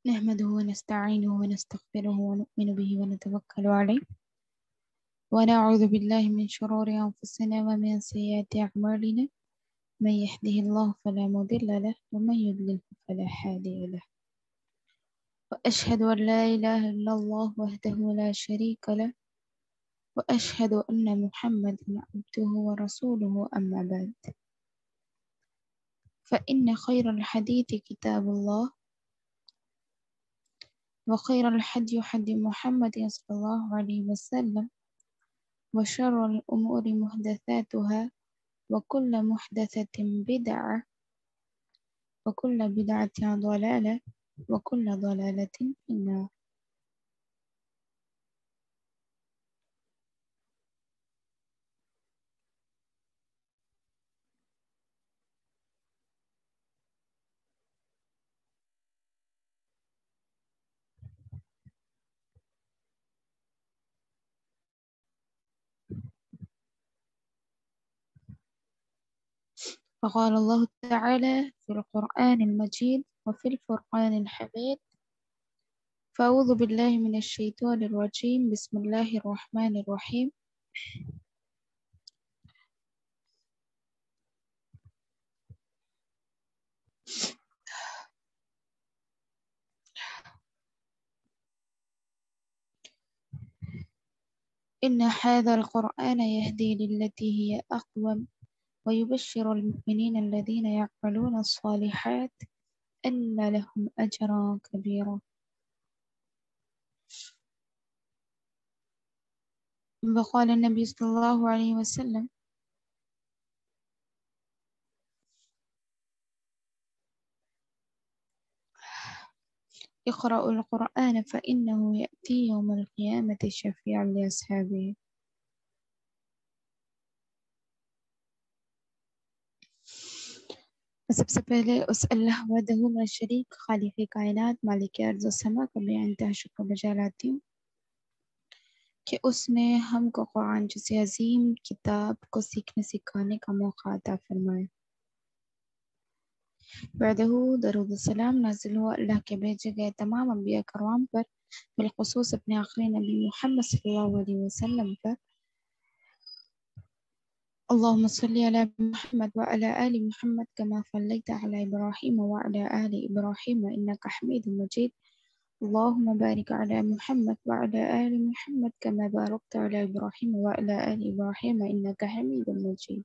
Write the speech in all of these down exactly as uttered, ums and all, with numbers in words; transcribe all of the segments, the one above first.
نحمده ونستعينه ونستغفره ونؤمن به ونتوكل عليه ونعوذ بالله من شرور أنفسنا ومن سيئات أعمالنا من يهده الله فلا مضل له ومن يضلل فلا هادي له وأشهد أن لا إله إلا الله وحده لا شريك له وأشهد أن محمدا عبده ورسوله أما بعد فإن خير الحديث كتاب الله وخير الحدي حدي محمد صلى الله عليه وسلم وشر الأمور محدثاتها وكل محدثة بدعة وكل بدعة ضلالة وكل ضلالة في النار. فقال الله تعالى في القرآن المجيد وفي الفرقان الحميد فأعوذ بالله من الشيطان الرجيم بسم الله الرحمن الرحيم إن هذا القرآن يهدي للتي هي أقوم ويبشر المؤمنين الذين يعملون الصالحات أن لهم أجرا كبيرا. وقال النبي صلى الله عليه وسلم اقرأوا القرآن فإنه يأتي يوم القيامة شفيعا لأصحابه. سب سے پہلے اس اللہ وحدہ لا شریک خالق کائنات مالک ارض و سما کا بے انتہا شکر بجا لاتی ہوں کہ اس نے ہم کو قرآن جیسے عظیم کتاب کو سیکھنے سکھانے کا موقع عطا فرمایا. وحدہ درود السلام نازل ہوا اللہ کے بھیجے گئے تمام انبیاء کرام پر، بالخصوص اپنے آخری نبی محمد صلی اللہ علیہ وسلم پر. اللهم صل على محمد وعلى آل محمد كما صليت على إبراهيم وعلى آل إبراهيم إنك حميد مجيد. اللهم بارك على محمد وعلى آل محمد كما باركت على إبراهيم وعلى آل إبراهيم إنك حميد مجيد.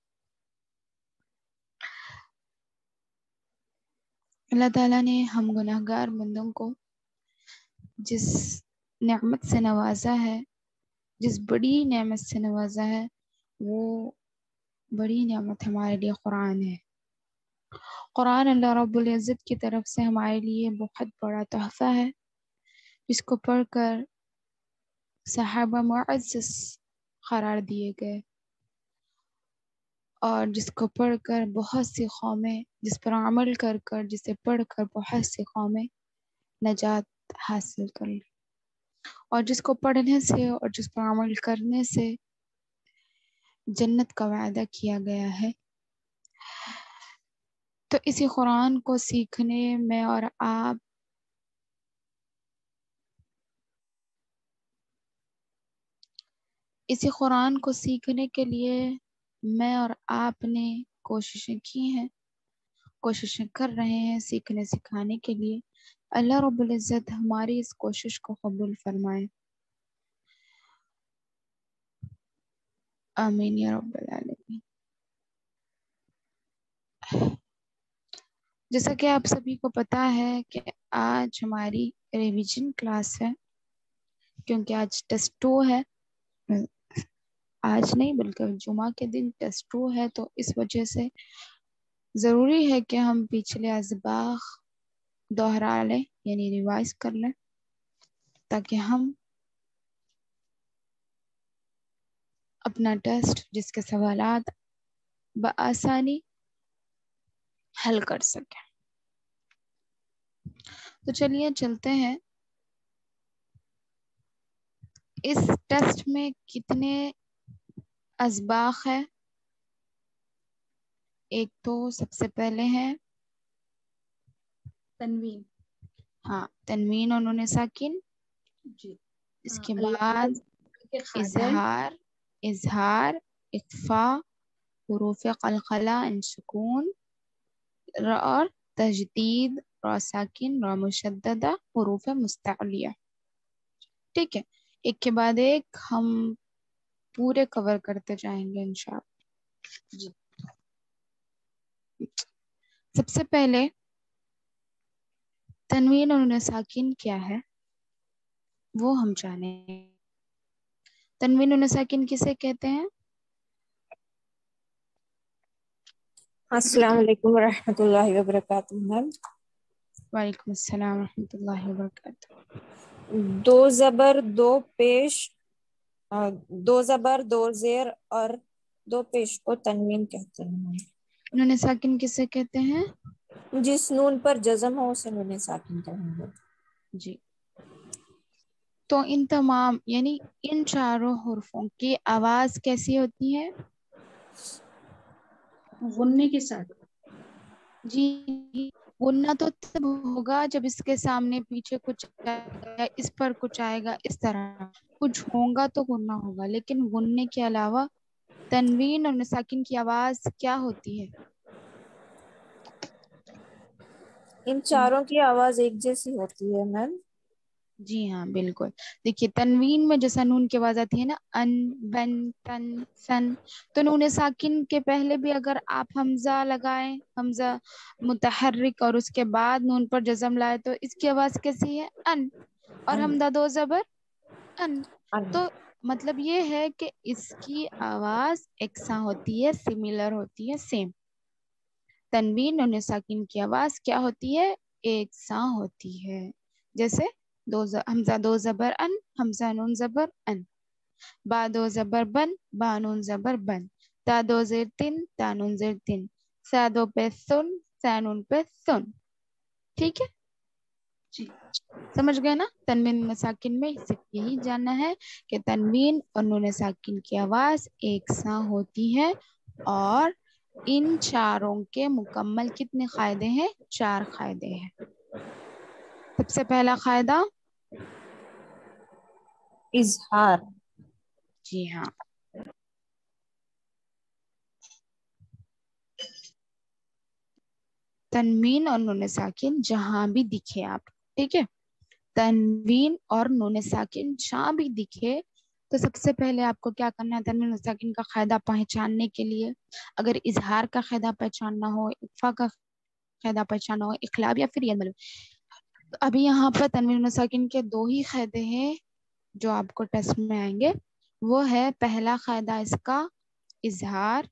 اللہ تعالیٰ نے ہم گناہگار بندوں کو جس نعمت سے نوازا ہے، جس بڑی نعمت سے نوازا ہے، وہ بڑی نعمت ہمارے لیے قرآن ہے. قرآن اللہ رب العزت کی طرف سے ہمارے لیے بہت بڑا تحفہ ہے، جس کو پڑھ کر صحابہ معزز قرار دیے گئے اور جس کو پڑھ کر بہت سی قومیں، جس پر عمل کر کر جسے پڑھ کر بہت سی قومیں نجات حاصل کر لی، اور جس کو پڑھنے سے اور جس پر عمل کرنے سے جنت کا وعدہ کیا گیا ہے. تو اسی قرآن کو سیکھنے میں اور آپ اسی قرآن کو سیکھنے کے لیے میں اور آپ نے کوششیں کی ہیں، کوششیں کر رہے ہیں سیکھنے سکھانے کے لیے. اللہ رب العزت ہماری اس کوشش کو قبول فرمائے، آمین یا رب العالمین. جیسا کہ آپ سبھی کو پتا ہے کہ آج ہماری ریویژن کلاس ہے، کیونکہ آج ٹیسٹ ٹو ہے، آج نہیں بلکہ جمعہ کے دن ٹیسٹ ٹو ہے، تو اس وجہ سے ضروری ہے کہ ہم پچھلے اسباق دوہرا لیں، یعنی ریوائز کر لیں، تاکہ ہم اپنا ٹیسٹ جس کے سوالات بآسانی حل کر سکیں. تو چلیے چلتے ہیں. اس ٹیسٹ میں کتنے اسباق ہے؟ ایک تو سب سے پہلے ہے تنوین. हाँ तनवीन और नून साकिन, जी इसके बाद इजहार, इजहार, इख्फा, हुरूफ कलकला इन सुकून, और तजदीद, र साकिन, र मुशद्ददा, हुरूफ मुस्तअलिया। ठीक है, एक के बाद एक हम पूरे कवर करते जाएंगे इंशाअल्लाह। जी सबसे पहले तनवीन और नून साकिन क्या है वो हम जाने। तनवीन और नून साकिन किसे कहते हैं? अस्सलाम वालेकुम रहमतुल्लाहि व बरकातुहू मैम। वालेकुम अस्सलाम रहमतुल्लाहि व बरकातुहू। दो जबर दो पेश, आ, दो जबर दो जेर और दो पेश को तनवीन कहते हैं। नून साकिन किसे कहते हैं? जिस नून पर जज़म हो उसे नून साकिन कहेंगे। जी, तो इन तमाम यानी इन चारों हुर्फों की आवाज कैसी होती है? गुन्ने के साथ। जी, गुन्ना तो तब होगा जब इसके सामने पीछे कुछ आएगा, इस पर कुछ आएगा, इस तरह कुछ होगा तो गुन्ना होगा। लेकिन गुन्ने के अलावा तनवीन और साकिन की आवाज क्या होती है? इन चारों की आवाज एक जैसी होती है मैम। जी हाँ बिल्कुल। देखिए तनवीन में जैसा नून की आवाज आती है ना, अन, बन, तन, सन, तो नून साकिन के पहले भी अगर आप हमजा लगाएं, हमजा मुतहर्रिक, और उसके बाद नून पर जज़म लाए तो इसकी आवाज कैसी है? अन। और अन, हमदा दो जबर अन। अन। तो मतलब ये है कि इसकी आवाज एकसा होती है, सिमिलर होती है, सेम। तनवीन नून साकिन की आवाज क्या होती है? एक सा होती है। जैसे दो ज, हमजा दो जबर अन, हमजा नून जबर अन, बा दो जबर बन, बा नून जबर बन, ता दो जेर तिन, ता नून जेर तिन, सा दो पे सुन, सा नून पे सुन। ठीक है, जी समझ गए ना? तनवीन नून साकिन में सिर्फ यही जानना है कि तनवीन और नून साकिन की आवाज एक सा होती है। और इन चारों के मुकम्मल कितने कायदे हैं? चार कायदे हैं। सबसे पहला कायदा इजहार। जी हाँ, तनवीन और नून साकिन जहां भी दिखे आप, ठीक है, तनवीन और नून साकिन जहां भी दिखे तो सबसे पहले आपको क्या करना है? तनवीन और साकिन का कायदा पहचानने के लिए, अगर इजहार का कायदा पहचानना हो, इक्फा का कायदा पहचानना हो, इखलाब या फिर यमल, तो अभी यहाँ पर तनवीन और साकिन के दो ही कायदे हैं जो आपको टेस्ट में आएंगे। वो है पहला कायदा इसका इजहार।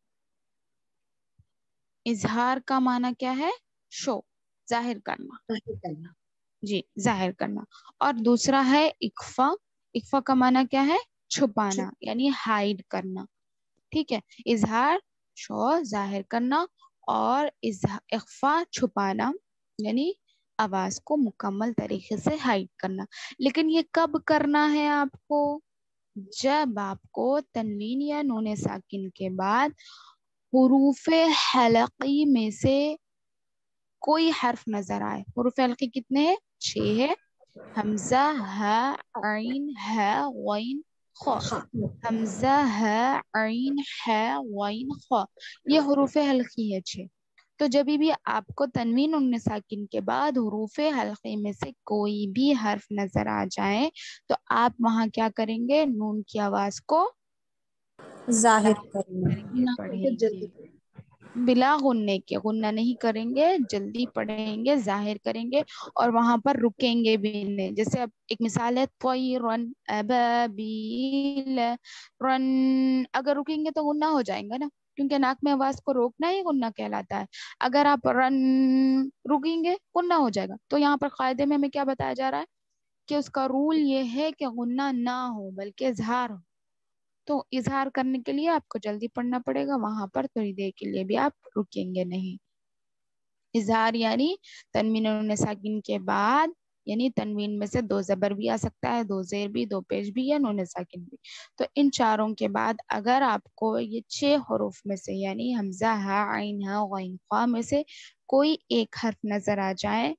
इजहार का माना क्या है? शो, जाहिर करना। करना। जी, जाहिर करना। और दूसरा है इक्फा। इक्फा का माना क्या है? छुपाना, यानी हाइड करना। ठीक है, इजहार शो, जाहिर करना, और इख्फा छुपाना, यानी आवाज को मुकम्मल तरीके से हाइड करना। लेकिन ये कब करना है आपको? जब आपको तनवीन या नून साकिन के बाद हुरूफे हलकी में से कोई हर्फ नजर आए। हुरूफे हलकी कितने हैं? छह है। हमजा, हा, आइन, है, वाइन, ख। हमजा, है, आइन, है, वाइन, ख, ये हुरूफे हलकी है छह। तो जब भी आपको तनवीन उन साकिन के बाद हुरूफे हल्के में से कोई भी हर्फ नजर आ जाए तो आप वहां क्या करेंगे? नून की आवाज को जाहिर करना। करेंगे, ना करके पढ़ेंगे, जल्दी। बिला गुन्ने के, गुन्ना नहीं करेंगे, जल्दी पढ़ेंगे, जाहिर करेंगे, और वहां पर रुकेंगे भी नहीं। जैसे अब एक मिसाल है, रन अबाबील, रन, अगर रुकेंगे तो गुन्ना हो जाएगा ना, क्योंकि नाक में आवाज को रोकना ही गुन्ना कहलाता है। अगर आप रन रुकेंगे गुन्ना हो जाएगा। तो यहाँ पर कायदे में हमें क्या बताया जा रहा है कि उसका रूल ये है कि गुन्ना ना हो बल्कि इजहार हो। तो इजहार करने के लिए आपको जल्दी पढ़ना पड़ेगा, वहां पर थोड़ी देर के लिए भी आप रुकेंगे नहीं। इजहार यानी तनवीन और नून साकिन के बाद, यानी तनवीन में से दो जबर भी आ सकता है, दो जेर भी, दो पेश भी, या नून साकिन भी। तो इन चारों के बाद अगर आपको ये छह हरूफ में से, यानी हमजा, हा, आइन, हा, गैन, ख्वा में से कोई एक हर्फ नजर आ जाए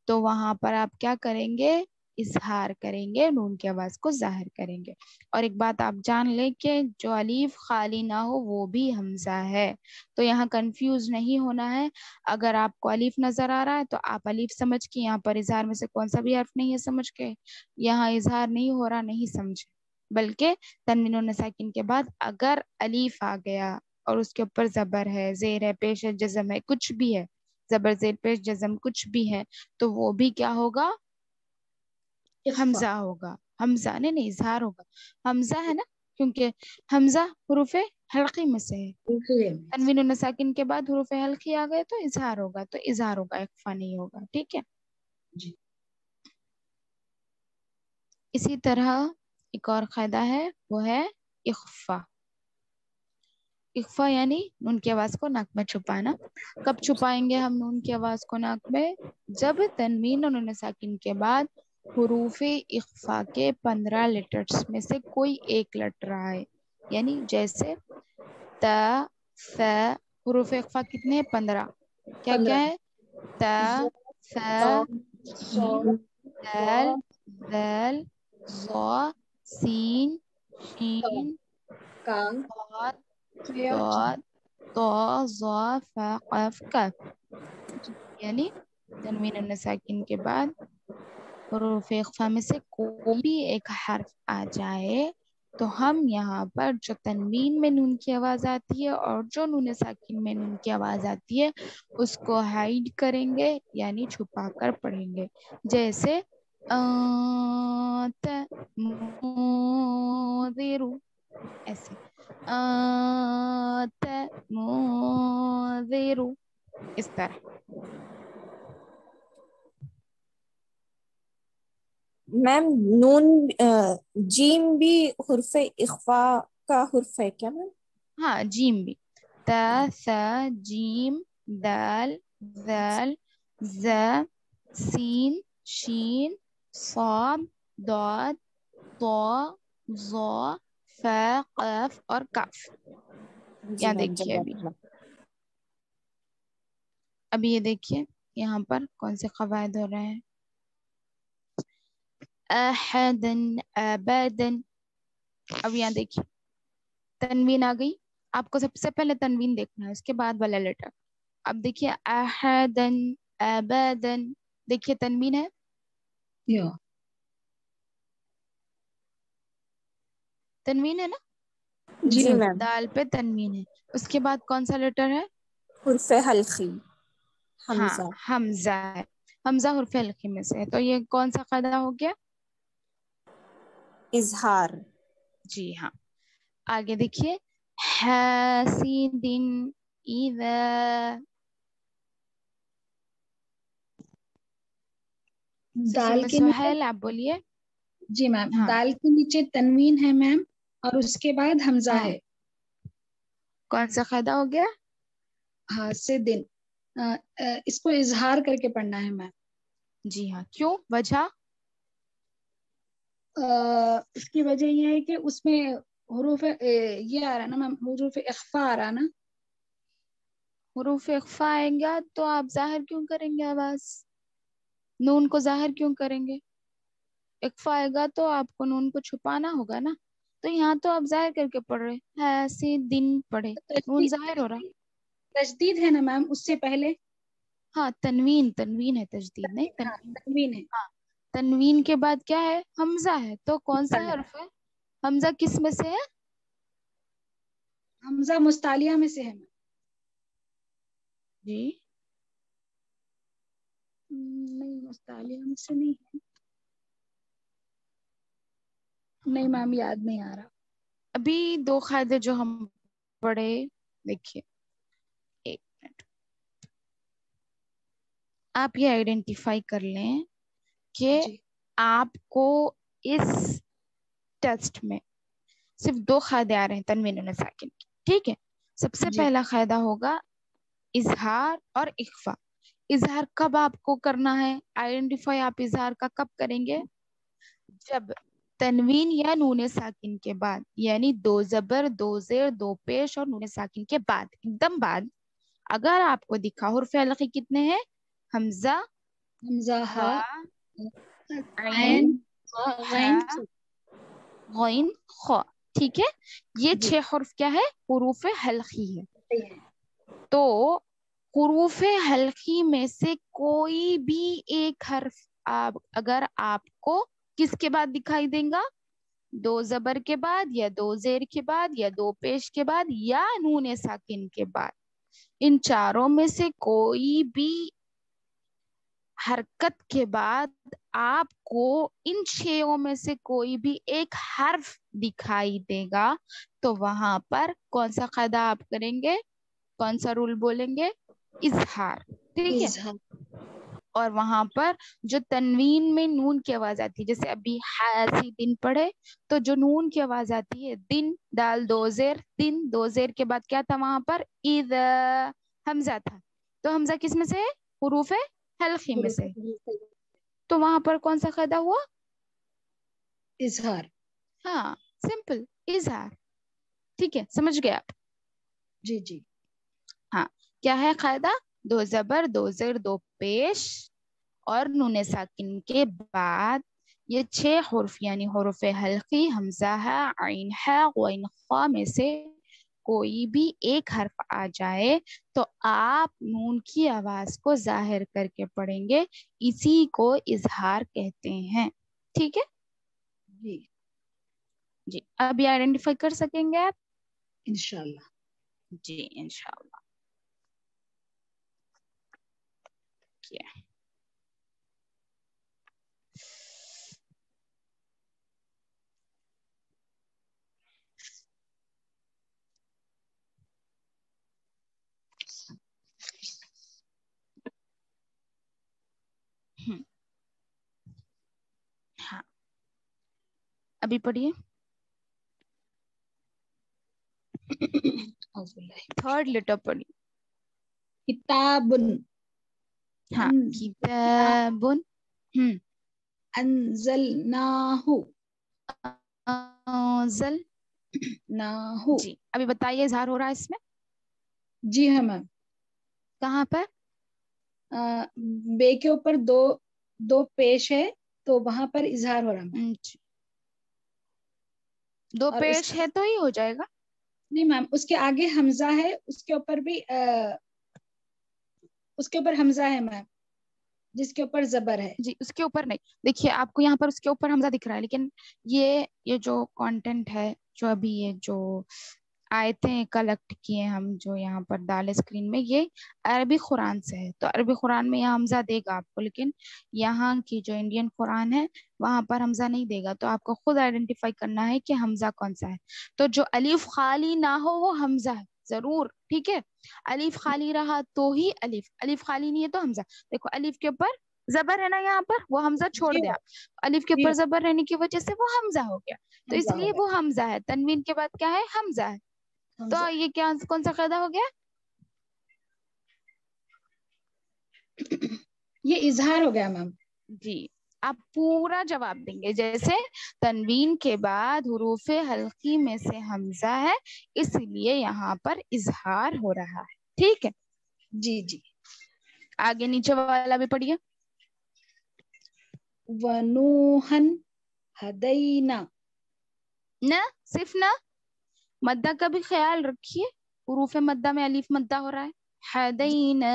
تو وہاں پر آپ کیا کریں گے؟ اظہار کریں گے، نون کی آواز کو ظاہر کریں گے. اور ایک بات آپ جان لیں کہ جو الف خالی نہ ہو وہ بھی حمزہ ہے، تو یہاں کنفیوز نہیں ہونا ہے. اگر آپ کو الف نظر آ رہا ہے تو آپ الف سمجھ کے یہاں پر اظہار میں سے کون سا بھی حرف نہیں ہے سمجھ کے یہاں اظہار نہیں ہو رہا نہیں سمجھے، بلکہ تنوین و ساکن کے بعد اگر الف آ گیا اور اس کے اوپر زبر ہے، زیر ہے، پیش ہے، جزم ہے، کچھ بھی ہے، زبر زیر پیش جزم کچھ بھی ہے، تو وہ بھی کیا ہوگا؟ حمزہ ہوگا. حمزہ نہیں نہیں اظہار ہوگا. حمزہ ہے نا، کیونکہ حمزہ حروف حلقی میں سے ہے. تنوین و ساکن کے بعد حروف حلقی آ گئے تو اظہار ہوگا، تو اظہار ہوگا، اخفا نہیں ہوگا. ٹھیک ہے جی. اسی طرح ایک اور قاعدہ ہے، وہ ہے اخفا. اخفا یعنی نون کی آواز کو ناک میں چھپانا. کب چھپائیں گے ہم نون کی آواز کو ناک میں؟ جب تنوین اور نون ساکن کے بعد حروف اخفا کے پندرہ لیٹرز میں سے کوئی ایک لیٹر آئے. یعنی جیسے تا، ف، حروف اخفا کتنے ہیں؟ پندرہ. کیا کیا ہے؟ تا، ف، جیم، دال، ذال، ظا، سین، شین، صاد، ضاد، طا، ظا، فا، قاف، کاف. یعنی تنوین و ساکن کے بعد حروف اخفا میں سے کوئی بھی ایک حرف آ جائے تو ہم یہاں پر جو تنوین میں نون کی آواز آتی ہے اور جو نون ساکن میں نون کی آواز آتی ہے اس کو ہائیڈ کریں گے، یعنی چھپا کر پڑھیں گے. جیسے آت مودرو، ایسے آت مودرو، اس طرح. میم نون جیم بھی حرف اخفا کا حرف ہے کیا میم؟ ہاں جیم بھی. تا، ثا، جیم، دال، ذال، ذا، سین، شین، صاد، ضاد، طا، ظا، فا، قاف اور کاف. جی یہاں میم دیکھیے ابھی جزاک اللہ. ابھی یہ دیکھیے یہاں پر کون سے قواعد ہو رہے ہیں. احدن، ابدن. اب یہاں دیکھیے تنوین آ گئی، آپ کو سب سے پہلے تنوین دیکھنا ہے، اس کے بعد والا لیٹر. اب دیکھیے احدن، ابدن، دیکھیے تنوین ہے. تنوین ہے نا، جی میم. دال پہ تنوین ہے. اس کے بعد کون سا لیٹر ہے؟ حرف حلقی ہاں حمزہ. حمزہ ہے. حمزہ حرف حلقی میں سے ہے، تو یہ کون سا قاعدہ ہو گیا؟ اظہار. جی ہاں. آگے دیکھیے حاسدن اذا، دال میں کے نیچے، سہیل آپ بولیے. جی میم، ہاں دال کے نیچے تنوین ہے میم، اور اس کے بعد حمزہ ہاں ہے. کون سا قاعدہ ہو گیا؟ ہاں سے دن. اس کو اظہار کر کے پڑھنا ہے میم. جی ہاں. کیوں؟ وجہ؟ اس کی وجہ یہ ہے کہ اس میں حروف یہ آ رہا نا میم، حروف اخفا آ رہا نا. حروف اخفا آئیں گا تو آپ ظاہر کیوں کریں گے آواز؟ نون کو ظاہر کیوں کریں گے؟ اخفا آئے گا تو آپ کو نون کو چھپانا ہوگا نا، تو یہاں تو آپ ظاہر کر کے پڑھ رہے ایسے دن پڑھے، نون ظاہر ہو رہا. تجدید ہے نا میم اس سے پہلے. ہاں تنوین، تنوین ہے، تجدید نہیں. ہاں تنوین تنوین ہے. ہاں. تنوین کے بعد کیا ہے؟ حمزہ ہے. تو کون سا حرف ہے؟ حمزہ کس میں سے ہے؟ حمزہ مستعلیہ میں سے ہے. جی نہیں مستعلیہ میں سے نہیں ہے. نہیں میم یاد نہیں آ رہا. ابھی دو قاعدے جو ہم پڑھے، دیکھیے ایک منٹ، آپ یہ آئیڈینٹیفائی کر لیں کہ جی آپ کو اس ٹیسٹ میں صرف دو قاعدے آ رہے ہیں تنوین و ساکن کی. ٹھیک ہے. سب سے جی پہلا قاعدہ ہوگا اظہار اور اخفا. اظہار کب آپ کو کرنا ہے؟ آئیڈینٹیفائی آپ اظہار کا کب کریں گے؟ جب تنوین یا نون ساکن کے بعد، یعنی دو زبر، دو زیر، دو پیش اور نون ساکن کے بعد، ایک دم بعد اگر آپ کو دکھا حرف حلقی کتنے ہیں؟ حمزہ، حمزہ ہا عین عین غین ہا غین خا. ٹھیک ہے، یہ جی چھ حرف کیا ہے؟ حروف حلقی ہے. صحیح ہے. تو حروف حلقی میں سے کوئی بھی ایک حرف آپ اگر آپ کو کس کے بعد دکھائی دیں گا؟ دو زبر کے بعد یا دو زیر کے بعد یا دو پیش کے بعد یا نون ساکن کے بعد، ان چاروں میں سے کوئی بھی حرکت کے بعد آپ کو ان چھوں میں سے کوئی بھی ایک حرف دکھائی دے گا تو وہاں پر کون سا قاعدہ آپ کریں گے؟ کون سا رول بولیں گے؟ اظہار. ٹھیک ہے. اظہار. اور وہاں پر جو تنوین میں نون کی آواز آتی ہے، جیسے ابھی حاسی دن پڑھے تو جو نون کی آواز آتی ہے دن دال دو زیر، دن دو زیر کے بعد کیا تھا وہاں پر؟ اذ حمزہ تھا. تو حمزہ کس میں سے ہے؟ حروف حلقی میں سے. تو وہاں پر کون سا قاعدہ ہوا؟ اظہار. ہاں سمپل اظہار. ٹھیک ہے، سمجھ گئے آپ؟ جی جی. ہاں کیا ہے قاعدہ؟ دو زبر دو زیر دو پیش اور نون ساکن کے بعد یہ چھ حرف یعنی حروف حلقی حمزہ ہے، عین ہے، غین خا میں سے کوئی بھی ایک حرف آ جائے تو آپ نون کی آواز کو ظاہر کر کے پڑھیں گے، اسی کو اظہار کہتے ہیں. ٹھیک ہے جی جی. اب یہ آئیڈینٹیفائی کر سکیں گے آپ؟ انشاءاللہ. جی انشاءاللہ. کیا ہاں ابھی پڑھیے تھرڈ لیٹر پڑھیے. کتابن. ہاں کتابن. ہم انزلناہو. انزل. ناہو. جی ابھی بتائیے اظہار ہو رہا ہے اس میں جی ہاں میم. کہاں پر؟ بے کے اوپر دو دو پیش ہے تو وہاں پر اظہار ہو رہا ہے. جی. دو اور اس پیش ہے تو ہی ہو جائے گا. نہیں میم اس کے آگے حمزہ ہے، اس کے اوپر بھی آ, اس کے اوپر حمزہ ہے میم جس کے اوپر زبر ہے. جی اس کے اوپر نہیں، دیکھیے آپ کو یہاں پر اس کے اوپر حمزہ دکھ رہا ہے، لیکن یہ یہ جو کانٹینٹ ہے جو ابھی یہ جو آیتیں کلیکٹ کیے ہم جو یہاں پر ڈالے اسکرین میں، یہ عربی قرآن سے ہے. تو عربی قرآن میں یہ حمزہ دے گا آپ کو، لیکن یہاں کی جو انڈین قرآن ہے وہاں پر حمزہ نہیں دے گا. تو آپ کو خود آئیڈینٹیفائی کرنا ہے کہ حمزہ کون سا ہے. تو جو الف خالی نہ ہو وہ حمزہ ہے ضرور. ٹھیک ہے، الف خالی رہا تو ہی الف، الف خالی نہیں ہے تو حمزہ. دیکھو الف کے اوپر زبر ہے نا یہاں پر، وہ حمزہ چھوڑ جی دیں آپ، الف کے جی اوپر زبر رہنے کی وجہ سے وہ حمزہ ہو گیا. تو اس حمزہ لیے ہو گیا. وہ حمزہ ہے. تنوین کے بعد کیا ہے؟ حمزہ ہے. تو حمزہ. یہ کیا کون سا قاعدہ ہو گیا؟ یہ اظہار ہو گیا میم. جی آپ پورا جواب دیں گے جیسے تنوین کے بعد حروف حلقی میں سے حمزہ ہے اس لیے یہاں پر اظہار ہو رہا ہے. ٹھیک ہے جی جی. آگے نیچے والا بھی پڑھیے. ونوحن ہدینا. نہ صرف نہ، مدہ کا بھی خیال رکھیے. حروف مدہ میں الف مدہ ہو رہا ہے. ہدینا.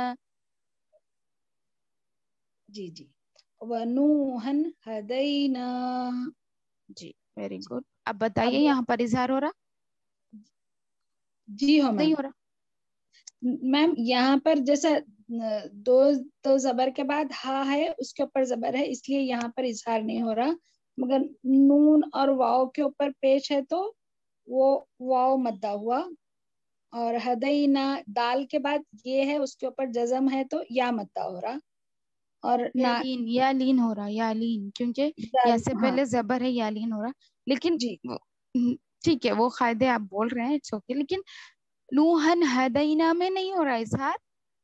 جی جی. ونوحن ہدینا. جی ویری گڈ. اب بتائیے اب یہاں پر اظہار ہو رہا جی ہاں میم. نہیں ہو رہا؟ میم یہاں پر جیسا دو تو زبر کے بعد ہا ہے اس کے اوپر زبر ہے اس لیے یہاں پر اظہار نہیں ہو رہا، مگر نون اور واؤ کے اوپر پیش ہے تو وہ واؤ مدہ ہوا. اور ہدینا دال کے بعد یہ ہے اس کے اوپر جزم ہے تو یا مدہ ہو رہا. اور یا نہ لین، یا لین ہو رہا، یا لین، کیونکہ یا سے ہاں پہلے زبر ہے یا لین ہو رہا. لیکن جی ٹھیک ہے وہ قاعدے آپ بول رہے ہیں اٹس اوکے، لیکن نوحن ہدینا میں نہیں ہو رہا اظہار.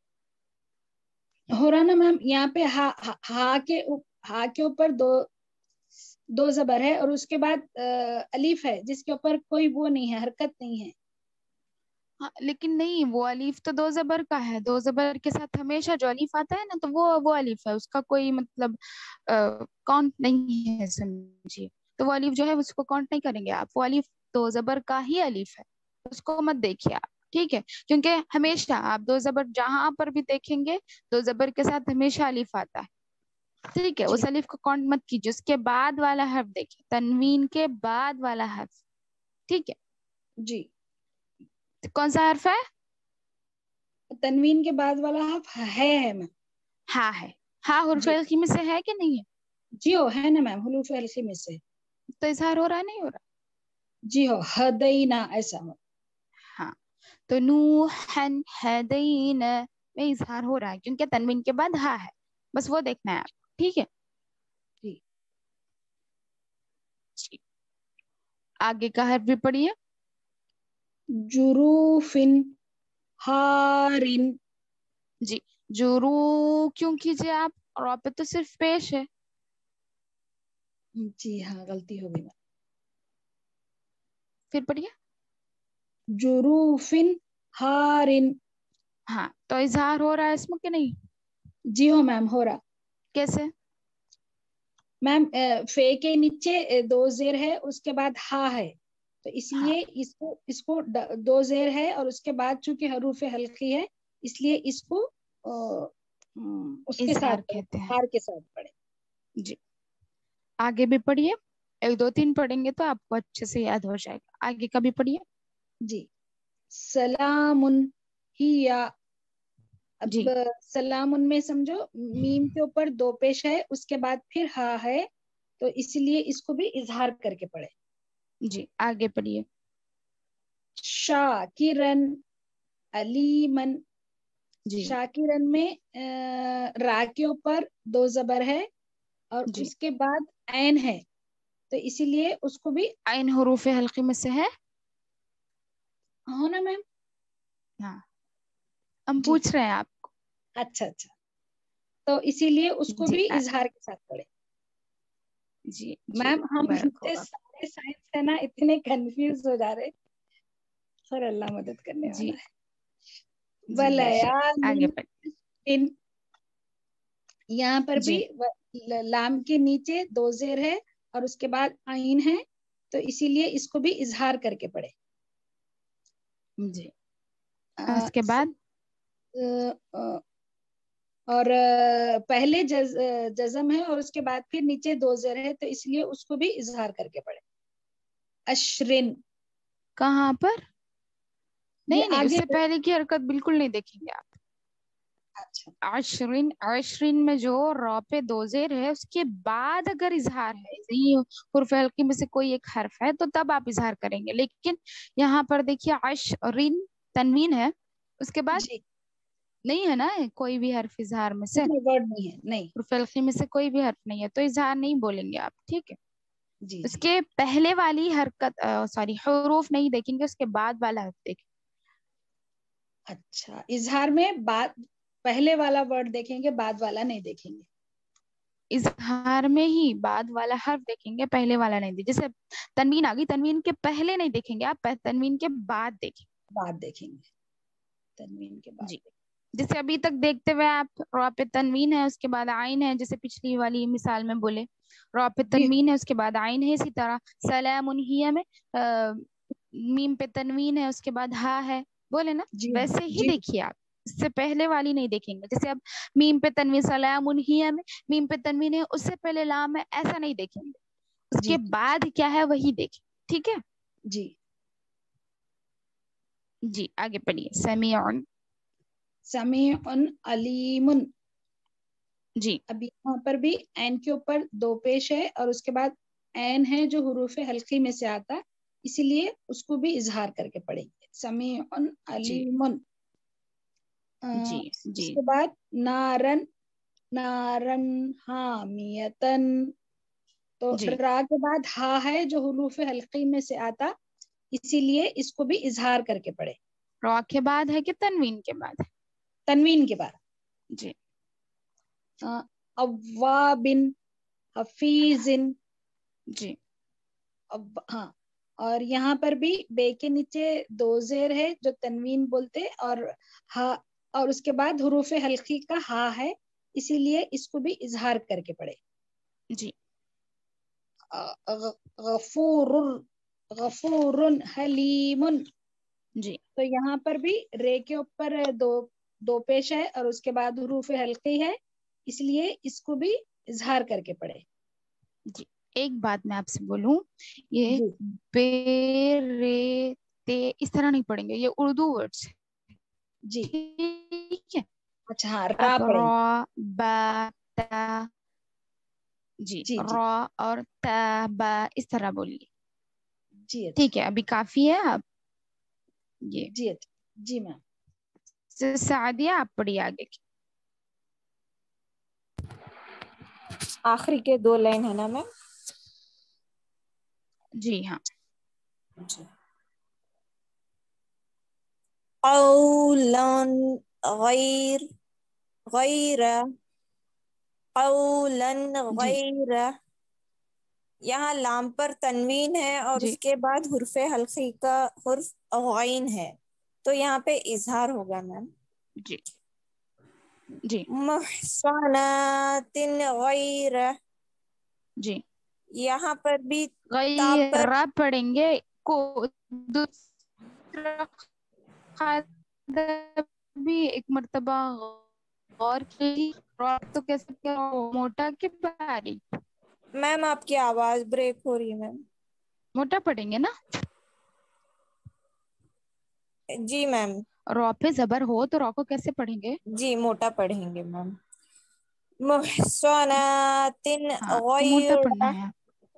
ہو رہا نا میم. یہاں پہ ہا ہا کے ہا کے اوپر دو دو زبر ہے اور اس کے بعد الف ہے جس کے اوپر کوئی وہ نہیں ہے، حرکت نہیں ہے. ہاں لیکن نہیں، وہ الف تو دو زبر کا ہے، دو زبر کے ساتھ ہمیشہ جو الف آتا ہے نا تو وہ وہ الف ہے، اس کا کوئی مطلب کاؤنٹ نہیں ہے، سمجھیے. تو وہ الف جو ہے اس کو کاؤنٹ نہیں کریں گے آپ، وہ الف دو زبر کا ہی الف ہے، اس کو مت دیکھیے آپ. ٹھیک ہے، کیونکہ ہمیشہ آپ دو زبر جہاں پر بھی دیکھیں گے دو زبر کے ساتھ ہمیشہ الف آتا ہے. ٹھیک ہے، جی اس الف کو کاؤنٹ مت کیجیے، اس کے بعد والا حرف دیکھیے، تنوین کے بعد والا حرف. ٹھیک ہے، جی کون سا حرف ہے؟ تنوین کے بعد والا حرف ہے ہے میم. ہاں ہے. ہاں حرف جی الخی میں سے ہے کہ نہیں ہے؟ جی ہو ہے نا میم، حروف الخی میں سے. تو اظہار ہو رہا ہے نہیں ہو رہا؟ جی ہو، ہدینا ایسا ہو. ہاں تو نوحن ہدین میں اظہار ہو رہا ہے کیونکہ تنوین کے بعد ہاں ہے، بس وہ دیکھنا ہے آپ. ٹھیک ہے جی جی. آگے کا حرف بھی پڑھیے. جروفن ہارن. جی جورو کیوں کیجیے آپ، اور آپ پہ تو صرف پیش ہے. جی ہاں غلطی ہو گئی. پھر پڑھیے. جروفن ہارن. ہاں تو اظہار ہو رہا ہے اس میں کہ نہیں؟ جی ہو میم، ہو رہا. کیسے؟ میم فے کے نیچے دو زیر ہے، اس کے بعد ہا ہے، تو اس ہاں لیے اس کو اس کو دو زیر ہے اور اس کے بعد چونکہ حروف حلقی ہے اس لیے اس کو اس کے اظہار ساتھ پڑھے، کہتے ہیں. ہار کے ساتھ پڑھے. جی آگے بھی پڑھیے، ایک دو تین پڑھیں گے تو آپ کو اچھے سے یاد ہو جائے گا. آگے کا بھی پڑھیے. جی سلام ہیا. جی اب سلام ان میں سمجھو میم کے اوپر دو پیش ہے، اس کے بعد پھر ہا ہے، تو اس لیے اس کو بھی اظہار کر کے پڑھے. جی آگے پڑھیے. شاکرن علیمن. جی شاکرن میں را کے اوپر دو زبر ہے اور جی اس کے بعد عین ہے، تو اسی لیے اس کو بھی عین حروف حلقی میں سے ہے. ہو نا میم. ہاں ہم جی پوچھ رہے ہیں آپ کو. اچھا اچھا، تو اسی لیے اس کو جی بھی آ- اظہار کے ساتھ پڑھے. جی جی میم ہم بارک اتنے اللہ. سارے سائنس ہے نا اتنے کنفیوز ہو جا رہے، سر اللہ مدد کرنے جی والا ہے. جی بے شک. آگے ولیال پڑھیے. یہاں پر بھی جی لام کے نیچے دو زیر ہے اور اس کے بعد عین ہے، تو اسی لیے اس کو بھی اظہار کر کے پڑھے. جی اس کے بعد اور پہلے جز جزم ہے اور اس کے بعد پھر نیچے دو زیر ہے، تو اس لیے اس کو بھی اظہار کر کے پڑھے. اشرن. کہاں پر؟ یہ نہیں نہیں، اس آگے. سے پہلے کی حرکت بالکل نہیں دیکھیں گے آپ. اچھا عشرین عشرین میں جو را پہ دو زیر ہے اس کے بعد اگر اظہار ہے، حروف حلقی میں سے کوئی ایک حرف ہے تو تب آپ اظہار کریں گے. لیکن یہاں پر دیکھیے عشرین تنوین ہے، اس کے بعد جی نہیں ہے نا کوئی بھی حرف اظہار میں سے، نہیں ورڈ نہیں ہے، نہیں. حروف حلقی میں سے کوئی بھی حرف نہیں ہے تو اظہار نہیں بولیں گے آپ. ٹھیک ہے، جی اس جی کے پہلے والی حرکت سوری حروف نہیں دیکھیں گے، اس کے بعد والا حرف دیکھیں. اچھا، اظہار میں بعد پہلے والا ورڈ دیکھیں گے، بعد والا نہیں دیکھیں گے. اظہار میں ہی بعد والا حرف دیکھیں گے، پہلے والا نہیں دیکھیں. جیسے تنوین آ گئی، تنوین کے پہلے نہیں دیکھیں گے آپ، تنوین کے بعد دیکھیں. بعد دیکھیں گے، تنوین کے بعد جی دیکھیں. جیسے ابھی تک دیکھتے ہوئے آپ را پہ تنوین ہے اس کے بعد عین ہے، جیسے پچھلی والی مثال میں بولے را پہ جی تنوین ہے اس کے بعد عین ہے. اسی طرح سلام ہی میں میم پہ تنوین ہے اس کے بعد ہا ہے، بولے نا جی ویسے ہی جی دیکھیے آپ، اس سے پہلے والی نہیں دیکھیں گے. جیسے اب میم پہ تنوین سلام ہی میں میم پہ تنوین ہے اس سے پہلے لام ہے، ایسا نہیں دیکھیں گے. اس جی کے بعد کیا ہے وہی دیکھیں. ٹھیک ہے جی جی آگے پڑھیے. سمیع. سمیع علیم. جی اب یہاں پر بھی عین کے اوپر دو پیش ہے اور اس کے بعد عین ہے جو حروف حلقی میں سے آتا، اسی لیے اس کو بھی اظہار کر کے پڑھیں گے. سمیع جی علیم. جی اس جی کے بعد نارن نارن حامیتن، تو جی را کے بعد ہا ہے جو حروف حلقی میں سے آتا، اسی لیے اس کو بھی اظہار کر کے پڑھے. را کے بعد ہے کہ تنوین کے بعد ہے؟ تنوین کے بعد. جی اوابن حفیظن. جی اب ہاں اور یہاں پر بھی بے کے نیچے دو زیر ہے جو تنوین بولتے، اور ہا اور اس کے بعد حروف حلقی کا ہا ہے، اسی لیے اس کو بھی اظہار کر کے پڑھے. جی غفور غفور حلیم. جی تو یہاں پر بھی رے کے اوپر دو دو پیش ہے اور اس کے بعد حروف حلقی ہے، اس لیے اس کو بھی اظہار کر کے پڑھے. جی ایک بات میں آپ سے بولوں، یہ جی بے رے تے اس طرح نہیں پڑھیں گے، یہ اردو ورڈس جی ٹھیک ہے. اچھا ہاں را اب پڑھیں گے. را با تا، جی جی جی را اور تا با اس طرح بولیے. جی اچھا ٹھیک ہے ابھی کافی ہے. اب یہ جی اچھا جی میم. سعدیہ آپ پڑھیے آگے کی. آخری کے دو لائن ہے نا میم. جی ہاں. جی. قولا غیر غیر قولا جی غیر، یہاں لام پر تنوین ہے اور جی اس کے بعد حرف حلقی کا حرف غین ہے، تو یہاں پہ اظہار ہوگا میم. جی جی محصنات غیر، جی یہاں پر بھی تا پر غیر پڑھیں گے. کو دوسرا قاعدہ بھی ایک مرتبہ غور کی، تو کیسے کیا موٹا کے باریک؟ میم آپ کی آواز بریک ہو رہی ہے میم. موٹا پڑھیں گے نا. جی میم. رو پہ زبر ہو تو رو کو کیسے پڑھیں گے؟ جی موٹا پڑھیں گے میم. محصنات ہاں تو موٹا غیر، پڑھنا ہے.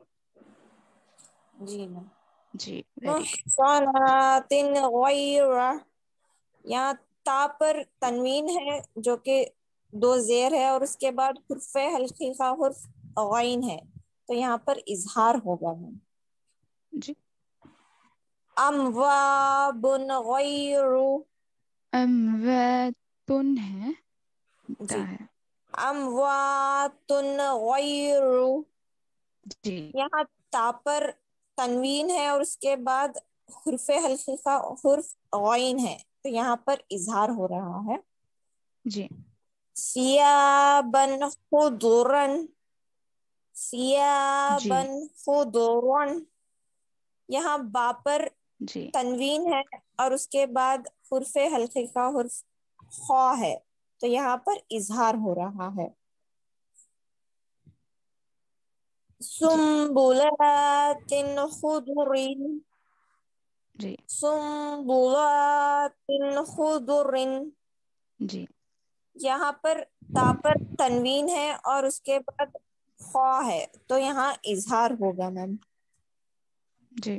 جی میم. جی ویری گڈ. محصنات غیر، یہاں تا پر تنوین ہے جو کہ دو زیر ہے اور اس کے بعد حرف حلقی کا حرف غین ہے، تو یہاں پر اظہار ہوگا. جی. امواب غیر، امواتن ہے جی تا ہے. اموات غیر، جی یہاں تا پر تنوین ہے اور اس کے بعد حرف حلقی کا حرف غین ہے، تو یہاں پر اظہار ہو رہا ہے. جی ثیابا خضرا، ثیابا جی خضرا، یہاں با پر جی تنوین ہے اور اس کے بعد حرف حلقی کا حرف خا ہے، تو یہاں پر اظہار ہو رہا ہے. جی سنبلات خضر، جی سنبلات خضر، جی یہاں پر تا پر تنوین ہے اور اس کے بعد خا ہے، تو یہاں اظہار ہوگا میم. جی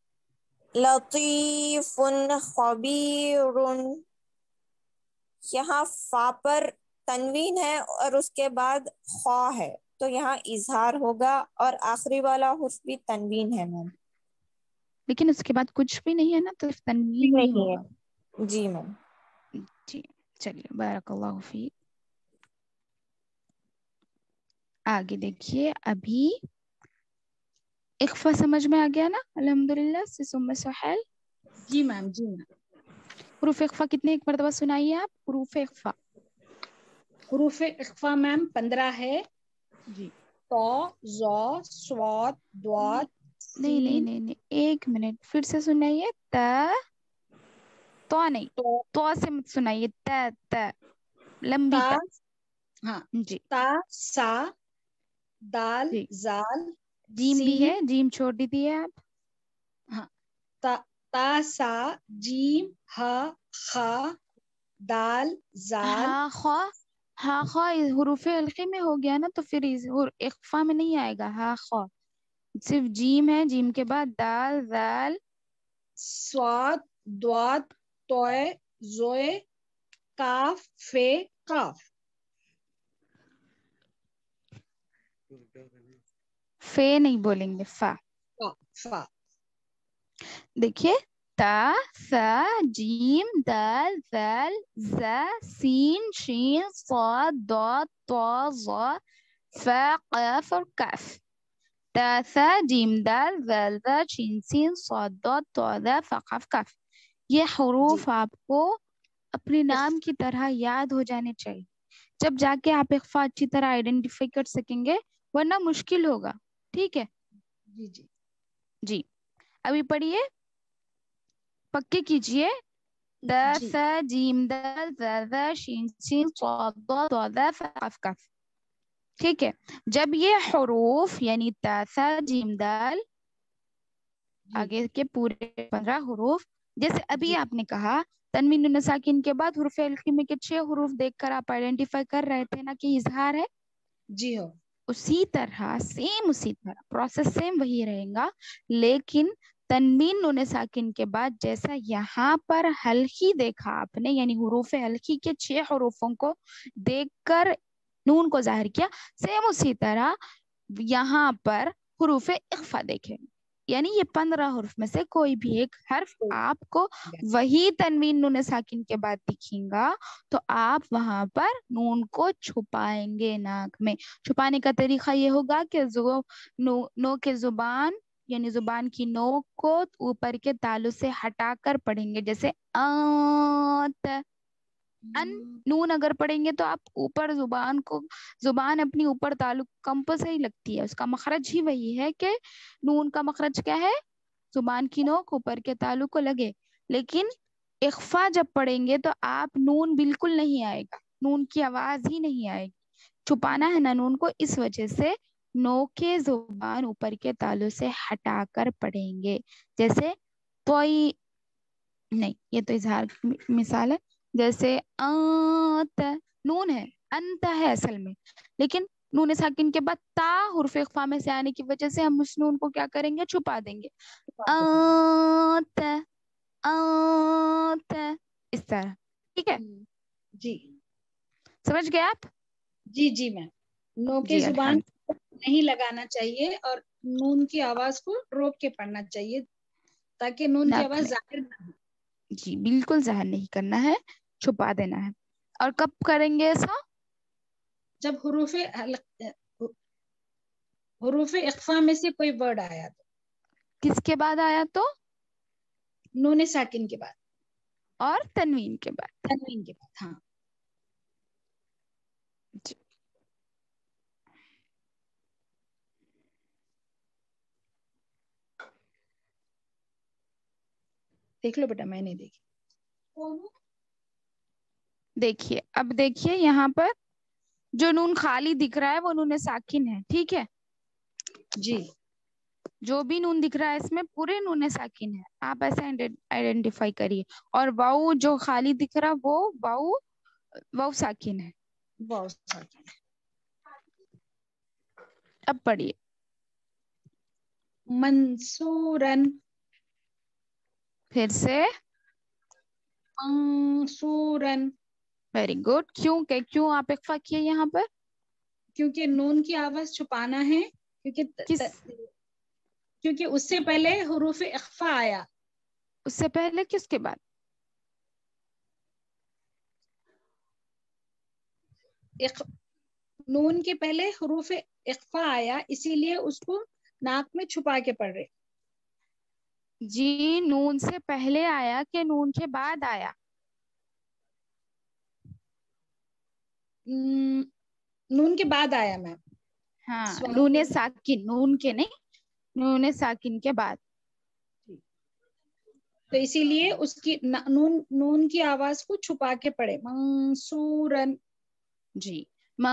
لطیف خبیر، یہاں فا پر تنوین ہے اور اس کے بعد خا ہے، تو یہاں اظہار ہوگا اور آخری والا حرف بھی تنوین ہے میم. لیکن اس کے بعد کچھ بھی نہیں ہے نا، تو تنوین ہی نہیں ہوگا. ہے. جی میم. جی چلیے بارک اللہ فی. آگے دیکھیے. ابھی اخفا سمجھ میں آ گیا نا الحمدللہ سے ثم سہیل. جی میم. جی میم. حروف اخفا کتنے ایک مرتبہ سنائیے آپ. حروف اخفا حروف اخفا میم پندرہ ہے. جی تو ظا صاد ضاد نہیں نہیں سین. نہیں نہیں ایک منٹ پھر سے سنائیے. تا تو نہیں تو تو سے مت سنائیے. تا تا لمبی تا تا. ہاں جی تا سا دال جی زال جیم بھی ہے. سین. جیم چھوڑ دیجیے آپ. ہاں تا تا سا جیم ہا خا دال زال. ہاں خوا ہاں خوا حروف حلقے میں ہو گیا نا، تو پھر اخفا میں نہیں آئے گا. ہاں خوا صرف جیم ہے. جیم کے بعد دال ذال صاد ضاد طوے زوئے کاف فے قاف. فے نہیں بولیں گے. فا. فا فا. دیکھیے تا ثا جیم دال ذال ذا سین شین صاد ضاد طا ظا فا قاف اور کاف. تا ثا جیم دال ذال ذا شین سین صاد ضاد طا ذا فا قاف کاف. یہ حروف آپ کو اپنے نام کی طرح یاد ہو جانے چاہیے، جب جا کے آپ اخفا اچھی طرح آئیڈینٹیفائی کر سکیں گے، ورنہ مشکل ہوگا. ٹھیک ہے جی جی جی. ابھی پڑھیے، پکے کیجئے. دا جی ثا جیم دال ذال ذا شین سین صاد ضاد طا ذا فا قاف کاف. ٹھیک ہے، جب یہ حروف یعنی تا ثا جیم دال جی آگے کے پورے پندرہ حروف، جیسے ابھی جی آپ نے کہا تنوین نون ساکن کے بعد حروف القمی کے چھ حروف دیکھ کر آپ آئیڈینٹیفائی کر رہے تھے نا کہ اظہار ہے. جی ہو اسی طرح سیم اسی طرح پروسیس سیم وہی رہے گا، لیکن تنوین نون ساکن کے بعد جیسا یہاں پر حلقی دیکھا آپ نے، یعنی حروف حلقی کے چھ حروفوں کو دیکھ کر نون کو ظاہر کیا، سیم اسی طرح یہاں پر حروف اخفا دیکھیں، یعنی یہ پندرہ حروف میں سے کوئی بھی ایک حرف آپ کو وہی تنوین نون ساکن کے بعد دکھیں گا تو آپ وہاں پر نون کو چھپائیں گے ناک میں. چھپانے کا طریقہ یہ ہوگا کہ زو نو, نو کے زبان یعنی زبان کی نوک کو اوپر کے تالو سے ہٹا کر پڑھیں گے، جیسے آت ان. نون اگر پڑھیں گے تو آپ اوپر زبان کو زبان اپنی اوپر تعلق کمپلسری لگتی ہے، اس کا مخرج ہی وہی ہے کہ نون کا مخرج کیا ہے، زبان کی نوک اوپر کے تعلق کو لگے. لیکن اخفا جب پڑھیں گے تو آپ نون بالکل نہیں آئے گا، نون کی آواز ہی نہیں آئے گی. چھپانا ہے نا نون کو، اس وجہ سے نو کے زبان اوپر کے تالو سے ہٹا کر پڑھیں گے. جیسے کوئی نہیں، یہ تو اظہار مثال ہے. جیسے آت نون ہے، انت ہے اصل میں، لیکن نون ساکن کے بعد تا حرف اخفا میں سے آنے کی وجہ سے ہم اس نون کو کیا کریں گے، چھپا دیں گے. آت آت اس طرح. ٹھیک ہے، جی سمجھ گئے آپ؟ جی جی میم. نو کے جی زبان الحمد نہیں لگانا چاہیے اور نون کی آواز کو روک کے پڑھنا چاہیے تاکہ نون کی ناک آواز میں، ظاہر نہ ہو. جی بالکل ظاہر نہیں کرنا ہے، چھپا دینا ہے. اور کب کریں گے ایسا؟ جب حروف حروف اخفا میں سے کوئی ورڈ آیا تو. کس کے بعد آیا تو؟ نون ساکن کے بعد اور تنوین کے بعد. تنوین کے بعد. ہاں جی. دیکھ لو بیٹا، میں نہیں دیکھی. دیکھیے اب دیکھیے یہاں پر جو نون خالی دکھ رہا ہے وہ نون ساکن ہے. ٹھیک ہے، جی جو بھی نون دکھ رہا ہے اس میں پورے نون ساکن ہے، آپ ایسے آئیڈینٹیفائی کریے. اور واؤ جو خالی دکھ رہا وہ واؤ واؤ ساکن ہے. واؤ ساکن. اب پڑھیے. منصورن. پھر سے منصورن. Very good. کیوں کہ کیوں آپ اخفا کیے یہاں پر؟ کیونکہ نون کی آواز چھپانا ہے، کیونکہ کس کیونکہ اس سے پہلے حروف اخفا آیا. اس سے پہلے کس کے بعد؟ اخ... نون کے پہلے حروف اخفا آیا، اسی لیے اس کو ناک میں چھپا کے پڑھ رہے. جی نون سے پہلے آیا کہ نون کے بعد آیا؟ نون کے بعد آیا میم. ہاں نون ساکن، نون کے نہیں، نون ساکن کے بعد. تو اسی لیے اس کی نون نون کی آواز کو چھپا کے پڑھے. منصورن. جی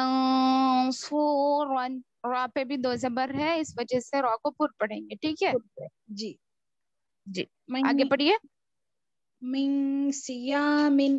منصورن. را پہ بھی دو زبر ہے، اس وجہ سے را کو پر پڑھیں گے. ٹھیک ہے جی جی. آگے پڑھیے. من سیامن.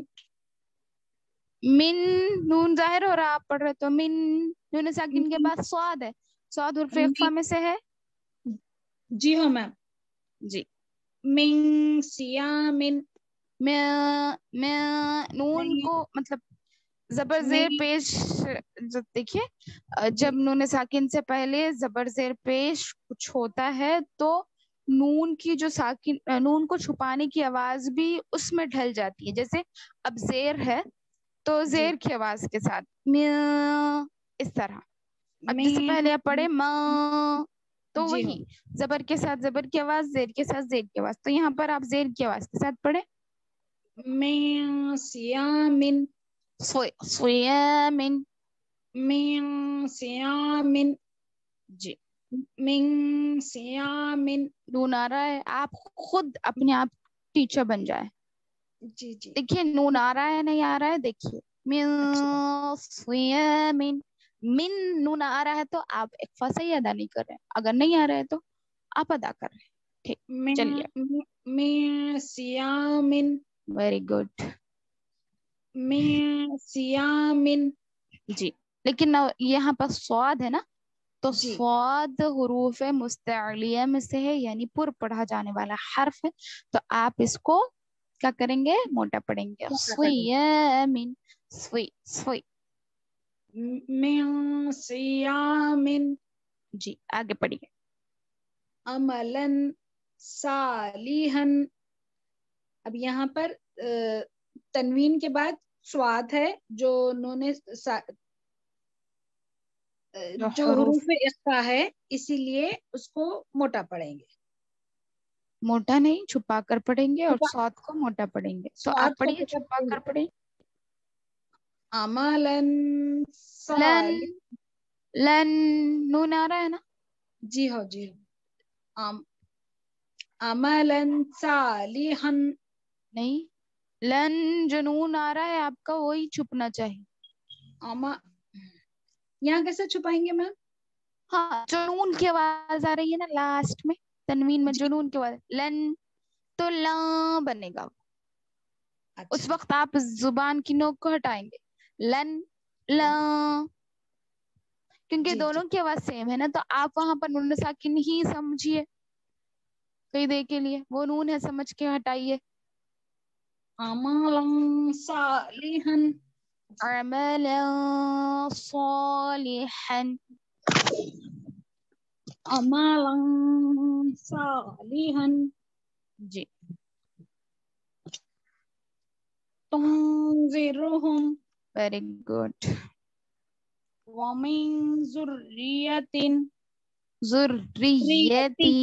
من نون ظاہر ہو رہا، آپ پڑھ رہے تو من. نون ساکن کے بعد صاد ہے، صاد حرف اخفا میں سے ہے. جی ہاں میم. جی. من سیامن. میں میں نون کو مطلب زبر زیر پیش، دیکھیے جب نون ساکن سے پہلے زبر زیر پیش کچھ ہوتا ہے تو نون کی جو ساکن نون کو چھپانے کی آواز بھی اس میں ڈھل جاتی ہے. جیسے اب زیر ہے تو زیر کی آواز کے ساتھ اس طرح. اب جس سے پہلے آپ پڑھے ماں تو جی وہی زبر کے ساتھ زبر کی آواز، زیر کے ساتھ زیر کی آواز. تو یہاں پر آپ زیر کی آواز کے ساتھ پڑھیں. من صیام، صیامن. من صیام، جی من صیام. نون آ رہا ہے، آپ خود اپنے آپ ٹیچر بن جائے. جی جی دیکھیے نون آ رہا ہے نہیں آ رہا ہے، دیکھیے من صیامن. من نون آ رہا ہے تو آپ اخفا صحیح ادا نہیں کر رہے ہیں، اگر نہیں آ رہا ہے تو آپ ادا کر رہے ہیں. ٹھیک، چلیے. من من صیام، ویری گڈ. من صیام. جی لیکن یہاں پر صاد ہے نا، تو جی صاد حروف مستعلیہ میں سے ہے، یعنی پر پڑھا جانے والا حرف ہے. تو آپ اس کو کیا کریں گے؟ موٹا پڑھیں گے. صیامن، صوی صوی. من صیام جی آگے پڑھیے. عملا صالحا. اب یہاں پر تنوین کے بعد سواد ہے جو نون جو حروف اخفا ہے، اسی لیے اس کو موٹا پڑھیں گے. موٹا نہیں، چھپا کر پڑھیں گے، اور چھپا سواد کو موٹا پڑھیں گے. تو سواد آپ کو پڑھیے، موٹا چھپا پڑھیں کر گے. پڑھیں. عملا لن، صالح. لن نون آ رہا ہے نا. جی ہاں جی ہاں. عملا صالحا. نہیں، لن جو نون آ رہا ہے آپ کا وہی چھپنا چاہیے. اما یہاں کیسے چھپائیں گے میم؟ ہاں جو نون کی آواز آ رہی ہے نا لاسٹ میں تنوین میں، جی جو نون کی آواز لن، تو لا بنے گا. اس اچھا وقت آپ زبان کی نوک کو ہٹائیں گے. لن، لا، کیونکہ جی جی دونوں کی آواز سیم ہے نا. تو آپ وہاں پر نون ساکن ہی سمجھیے کئی دیر کے لیے، وہ نون ہے سمجھ کے ہٹائیے. عملا صالحا. عملا صالحا. عملا صالحا. جی تنذرهم ویری گڈ. ومن ذریة ذریتی.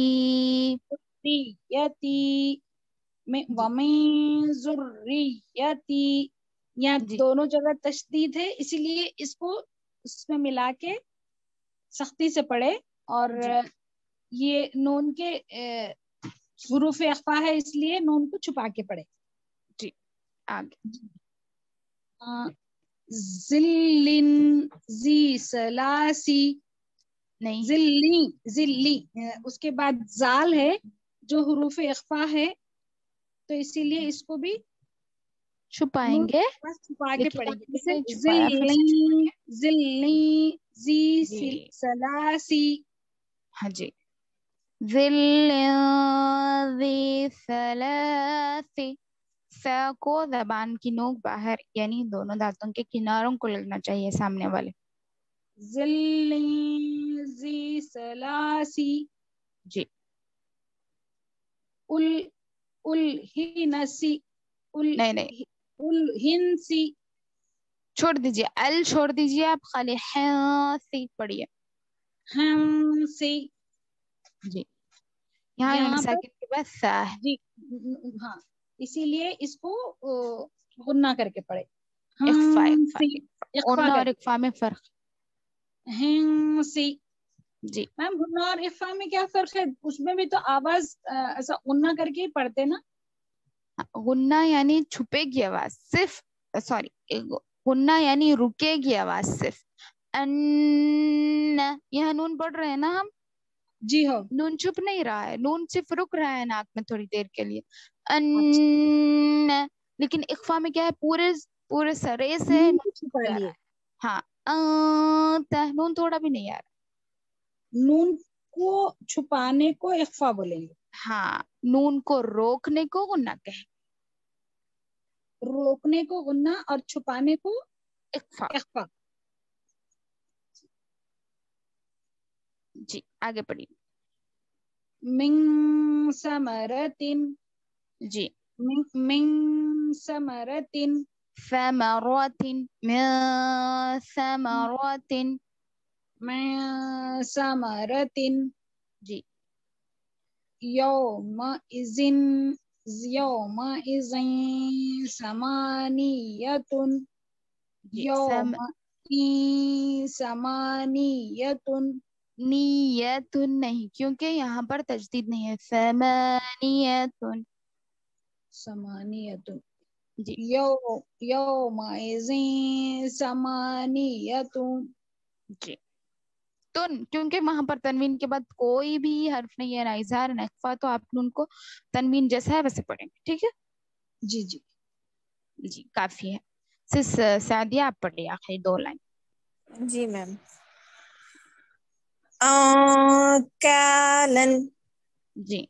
ذریتی جی ومن ذریتی. یہاں جی دونوں جگہ تشدید ہے، اسی لیے اس کو اس میں ملا کے سختی سے پڑھے. اور جی یہ نون کے حروف اخفا ہے، اس لیے نون کو چھپا کے پڑھے. جی آگے. ذلن ذی سلاسی. نہیں، ذلی ذلی اس کے بعد زال ہے جو حروف اخفا ہے، تو اسی لیے اس کو بھی چھپائیں نون گے، چھپا کے لیکن پڑھیں گے. آپ نے جیسے نہیں چھپایا، پھر سے ذلن چھپائیے. ذلن ذی جی سلاسی. ہاں جی. ذل ذی ثلاث. ف کو زبان کی نوک باہر، یعنی دونوں دانتوں کے کناروں کو لگنا چاہیے سامنے والے. ذلن ذی سلاسی. جی ال الہنسی. نہیں نہیں، الہنسی. چھوڑ دیجیے، ال چھوڑ دیجیے، آپ خالی ہاں سی پڑھیے. ہنسی. جی یہاں نون یہاں پر ساکن کے بعد سا ہے. جی ہاں، اسی لیے اس کو غنہ کر کے پڑھے. اخفا اخفا ہنسی اخفا، اخفا غنہ کر اور کے. اخفا میں فرق. ہنسی. جی میم غنہ اور اخفا میں کیا فرق ہے؟ اس میں بھی تو آواز ایسا غنہ کر کے ہی پڑھتے نا. غنہ یعنی چھپے گی آواز صرف، سوری غنہ یعنی رکے گی آواز صرف. ان، یہاں نون پڑھ رہے ہیں نا ہم، جی ہاں. نون چھپ نہیں رہا ہے، نون صرف رک رہا ہے ناک میں تھوڑی دیر کے لیے. ان، لیکن اخفا میں کیا ہے؟ پورے پورے سرے سے نون کو نون چھپا جا رہا لیے. ہے. ہاں انت، نون تھوڑا بھی نہیں آ رہا. نون کو چھپانے کو اخفا بولیں گے. ہاں، نون کو روکنے کو غنہ کہیں. روکنے کو غنہ اور چھپانے کو اخفا. اخفا. جی آگے پڑھیے. من ثمرۃ. جی من ثمرۃ. ثمرات، من ثمرات. من ثمرۃ. جی یوم اذن یوم اذن ثمانیتن یوم ثمانیتن نیت نہیں، کیونکہ یہاں پر تجدید نہیں ہے. ثمانیت. ثمانیتن جی یو یوم اذن ثمانیتن. جی تن، کیونکہ وہاں پر تنوین کے بعد کوئی بھی حرف نہیں ہے، نہ اظہار نہ اخفا، تو آپ ان کو تنوین جیسا ہے ویسے پڑھیں گے. ٹھیک ہے جی جی جی کافی ہے. سس سعدیہ آپ پڑھیے آخری دو لائن. جی میم. کالن. جی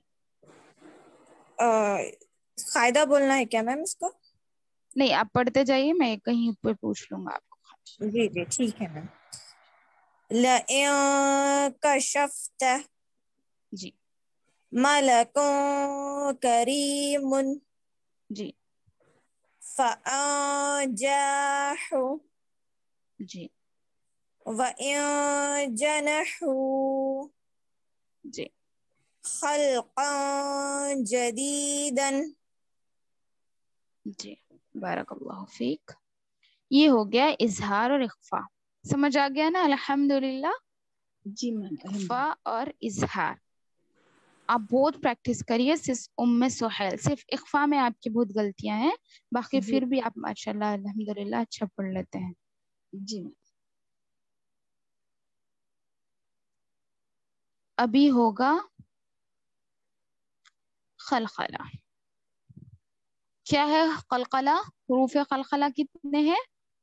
قاعدہ بولنا ہے کیا میم اس کو؟ نہیں، آپ پڑھتے جائیے، میں کہیں اوپر پوچھ لوں گا آپ کو. جی جی ٹھیک ہے میم. لئن کشفت جی ملک کریم جی فأنجحوا جی وإن جنحوا جی خلقا جديدا. جی بارک اللہ فیک. یہ ہو گیا اظہار اور اخفا. سمجھ آ گیا نا؟ الحمدللہ. جی میم اخفا اور اظہار آپ بہت پریکٹس کریے. صرف ام سہیل صرف اخفا میں آپ کی بہت غلطیاں ہیں، باقی جی پھر بھی آپ ماشاءاللہ الحمدللہ اچھا پڑھ لیتے ہیں. جی ابھی ہوگا خلخلہ. کیا ہے قلقلہ؟ حروف قلقلہ کتنے ہیں؟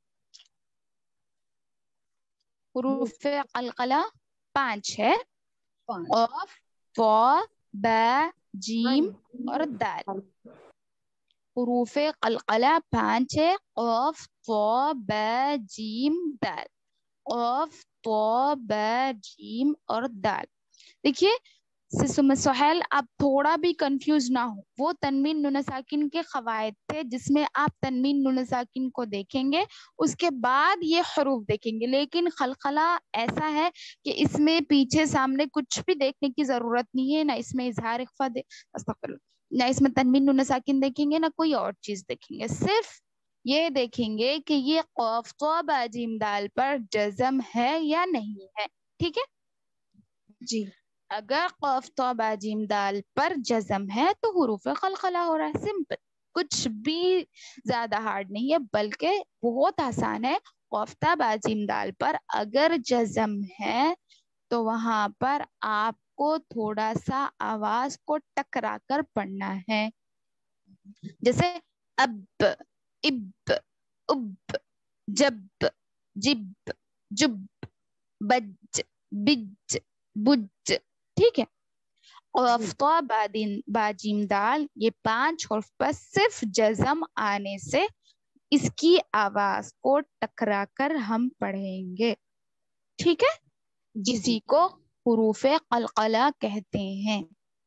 حروف قلقلہ پانچ ہے. پانچ. قاف، طا، با، جیم اور دال. حروف قلقلہ پانچ ہے. قاف، طا، با، جیم، دال. قاف، طا، با، جیم اور دال. دیکھیے سہیل، آپ تھوڑا بھی کنفیوز نہ ہو، وہ تنوین نون ساکن کے قواعد تھے جس میں آپ تنوین نون ساکن کو دیکھیں گے، اس کے بعد یہ حروف دیکھیں گے. لیکن خلخلہ ایسا ہے کہ اس میں پیچھے سامنے کچھ بھی دیکھنے کی ضرورت نہیں ہے، نہ اس میں اظہار اخفا دے استغفراللہ، نہ اس میں تنوین نون ساکن دیکھیں گے، نہ کوئی اور چیز دیکھیں گے. صرف یہ دیکھیں گے کہ یہ قاف طا با جیم دال پر جزم ہے یا نہیں ہے. ٹھیک ہے؟ جی اگر قاف طا با جیم دال پر جزم ہے تو حروف قلقلہ ہو رہا ہے. سمپل، کچھ بھی زیادہ ہارڈ نہیں ہے، بلکہ بہت آسان ہے. قاف طا با جیم دال پر اگر جزم ہے تو وہاں پر آپ کو تھوڑا سا آواز کو ٹکرا کر پڑھنا ہے. جیسے اب، اب، اب، جب، جب، جب، بج، بج، بج. ٹھیک ہے؟ قاف طا با جیم دال یہ پانچ حروف پر صرف جزم آنے سے اس کی آواز کو ٹکرا کر ہم پڑھیں گے. ٹھیک ہے؟ جی اسی کو حروف قلقلہ کہتے ہیں.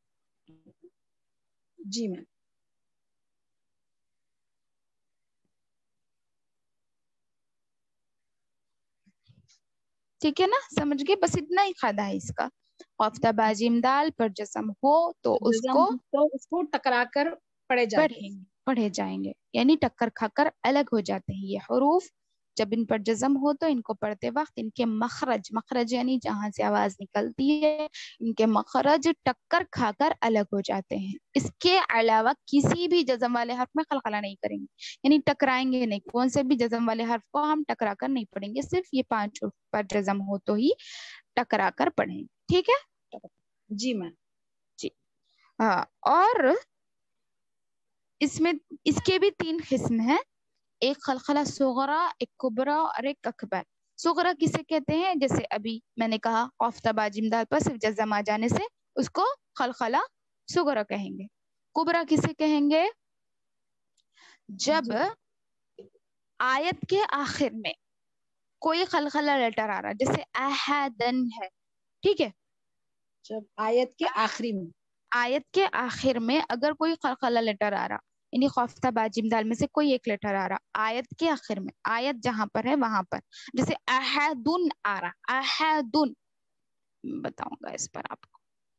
جی میم. ٹھیک ہے نا؟ سمجھ گئے؟ بس اتنا ہی قاعدہ ہے اس کا. قاف طا با جیم دال پر جزم ہو تو اس جزم کو تو اس کو ٹکرا کر پڑھے جاتے پڑھیں ہیں. گے، پڑھے جائیں گے، یعنی ٹکر کھا کر الگ ہو جاتے ہیں یہ حروف. جب ان پر جزم ہو تو ان کو پڑھتے وقت ان کے مخرج، مخرج یعنی جہاں سے آواز نکلتی ہے، ان کے مخرج ٹکر کھا کر الگ ہو جاتے ہیں. اس کے علاوہ کسی بھی جزم والے حرف میں قلقلہ نہیں کریں گے، یعنی ٹکرائیں گے نہیں. کون سے بھی جزم والے حرف کو ہم ٹکرا کر نہیں پڑھیں گے، صرف یہ پانچ حروف پر جزم ہو تو ہی ٹکرا کر پڑھیں گے. ٹھیک ہے؟ جی میم. جی ہاں. اور اس میں اس کے بھی تین قسم ہیں، ایک خلخلہ صغرا، ایک کبرا اور ایک اکبر. صغرا کسے کہتے ہیں؟ جیسے ابھی میں نے کہا قاف طا با جیم دال پر صرف جزم آ جانے سے اس کو خلخلہ صغرا کہیں گے. کبرا کسے کہیں گے؟ جب جی آیت کے آخر میں کوئی خلخلہ لیٹر آ رہا، جیسے احدن ہے. ٹھیک ہے؟ جب آیت کے آخری میں آیت کے آخر میں اگر کوئی خلخلہ لیٹر آ رہا، یعنی قاف طا با جیم دال میں سے کوئی ایک لیٹر آ رہا آیت کے آخر میں، آیت جہاں پر ہے وہاں پر، جیسے احدن آ رہا، احدن، بتاؤں گا اس پر آپ کو.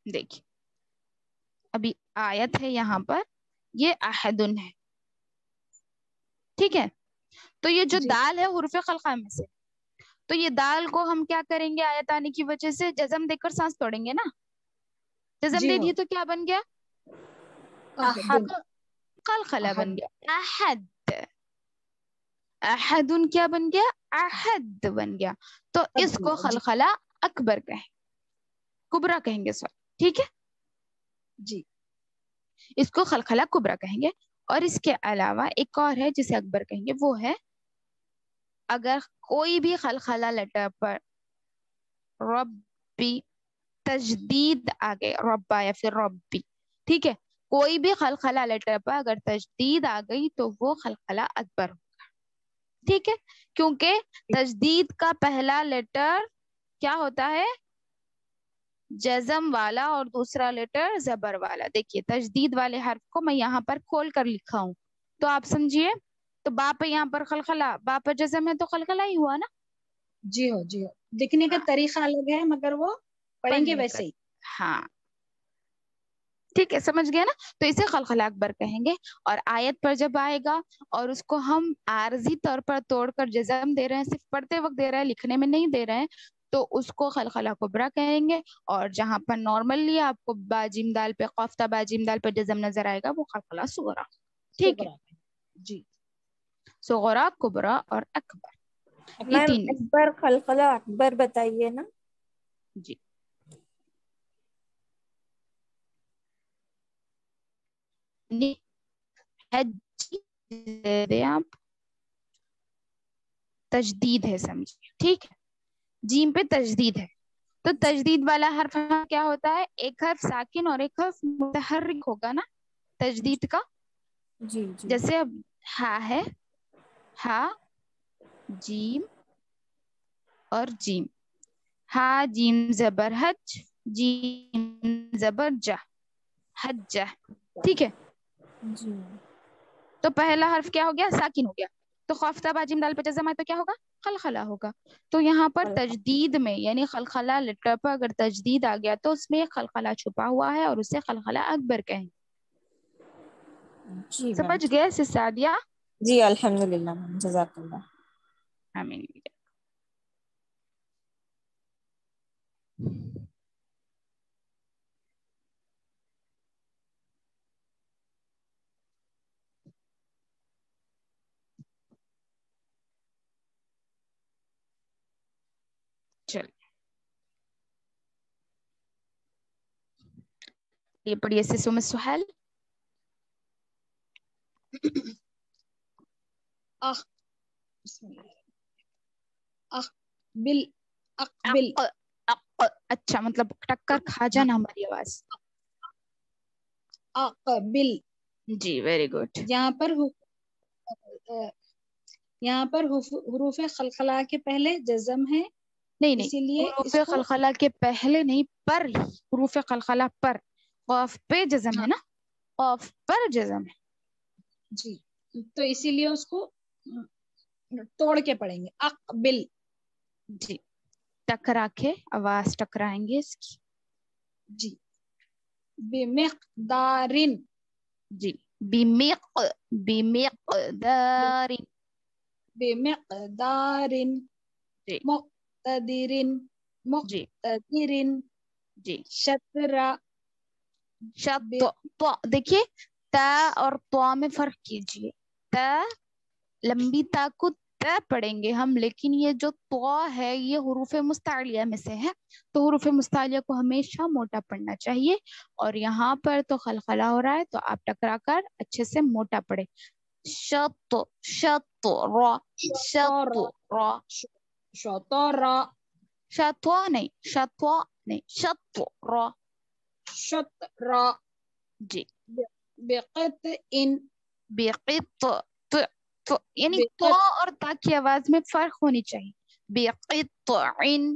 देखिए अभी आयत है यहाँ पर, ये अहदुन है, ठीक है। तो ये जो जी दाल है हुर्फ खलका में से, तो ये दाल को हम क्या करेंगे, आयत आने की वजह से जज़म देकर सांस तोड़ेंगे ना, जज़म जी दे हाँ दिए तो क्या बन गया, अहदुन खलखला बन अहद गया, अहद। अहदुन क्या बन गया, अहद बन गया। तो अहद इसको हुआ जी खलखला अकबर कहें, कुबरा कहेंगे सॉरी, ठीक है, जी इसको खलखला कुबरा कहेंगे। और इसके अलावा एक और है जिसे अकबर कहेंगे, वो है अगर कोई भी खलखला लेटर पर रब्बी तजदीद आ गए, रब्बा या फिर रब्बी, ठीक है, कोई भी खलखला लेटर पर अगर तजदीद आ गई तो वो खलखला अकबर होगा, ठीक है, क्योंकि तजदीद का पहला लेटर क्या होता है, जज़म वाला, और दूसरा लेटर जबर वाला। देखिए तजदीद वाले हर्फ को मैं यहाँ पर खोल कर लिखा हूँ, तो आप समझिए, तो बा पे यहाँ पर खलखला, बा पर जज़म है तो खलखला ही हुआ ना। जी हो जी हो लिखने का हाँ, तरीका अलग है मगर वो पढ़ेंगे पढ़ने का, वैसे ही। हाँ ठीक है, समझ गया ना। तो इसे खलखला अकबर कहेंगे। और आयत पर जब आएगा और उसको हम आरजी तौर पर तोड़कर जज़म दे रहे हैं, सिर्फ पढ़ते वक्त दे रहे हैं, लिखने में नहीं दे रहे हैं, तो उसको खलखला कुबरा कहेंगे। और जहां पर नॉर्मली आपको बाजिम दाल पे कौफ्ता बाजिम दाल पे जज़म नजर आएगा वो खलखला सुगरा, ठीक है। सुगरा जी सुगरा, कुबरा और अकबर, ये मैम तीन। अकबर खलखला अकबर बताइए ना। जी दे आप, तजदीद है समझिए, ठीक है, जीम पे तजदीद है, तो तजदीद वाला हर्फ क्या होता है, एक हर्फ साकिन और एक हर्फ मुतहर्रिक होगा ना तजदीद का। जी जी जैसे अब हा है, हा, जीम और जीम, हा जीम जबर हज, जीम जबर जा, हज्जा, ठीक है। जी तो पहला हर्फ क्या हो गया, साकिन हो गया, तो खौफ्ता बाजिम दाल पे जज़म है तो क्या होगा, खलखला होगा। तो यहाँ पर खलखला। तजदीद में यानी खलखला लेटर पर अगर तजदीद आ गया तो उसमें खलखला छुपा हुआ है और उसे खलखला अकबर कहें। जी मैम समझ ठीक। गए से सादिया। जी अल्हम्दुलिल्लाह मैम, जज़ाकल्लाह। आमीन। चल ये पढ़िए से सुम सुहैल। अख बिस्मिल्लाह अख बिल अकबिल अक, अक, अच्छा मतलब टक्कर खा जाना हमारी आवाज। अकबिल जी वेरी गुड। यहाँ पर हु- अ, यहाँ पर हुरूफ खलखला के पहले जज़म है, नहीं नहीं, इसीलिए हुरूफ इसको खलखला के पहले नहीं, पर ही, हुरूफ खलखला पर, कौफ पे जज़म है हाँ ना, कौफ पर जज़म है। जी, तो इसीलिए उसको तोड़ के पढ़ेंगे अकबिल जी टकरा के आवाज टकराएंगे इसकी। जी बिमिक़दारिन जी बिमिक, बिमिक़दारिन, बिमिक़दारिन जी मुक़तदिरिन जी मुक़तदिरिन जी। शतरा शत, बि- तो देखिए ता और तो में फर्क कीजिए, ता लंबी ता को त पढ़ेंगे हम, लेकिन ये जो तो है ये हुरूफ मुस्तालिया में से है, तो हुरूफ मुस्तालिया को हमेशा मोटा पढ़ना चाहिए। और यहाँ पर तो खलखला हो रहा है तो आप टकरा कर अच्छे से मोटा पढ़े। शत, शत रा, शत शतरा रा, शतरा शत्वा नहीं, शत्वा नहीं, शत रा, शतरा जी बिक़तइन बेक़ित, तो, तो यानी तो बिक़त और ता की आवाज में फर्क होनी चाहिए। बेक़ित्इन,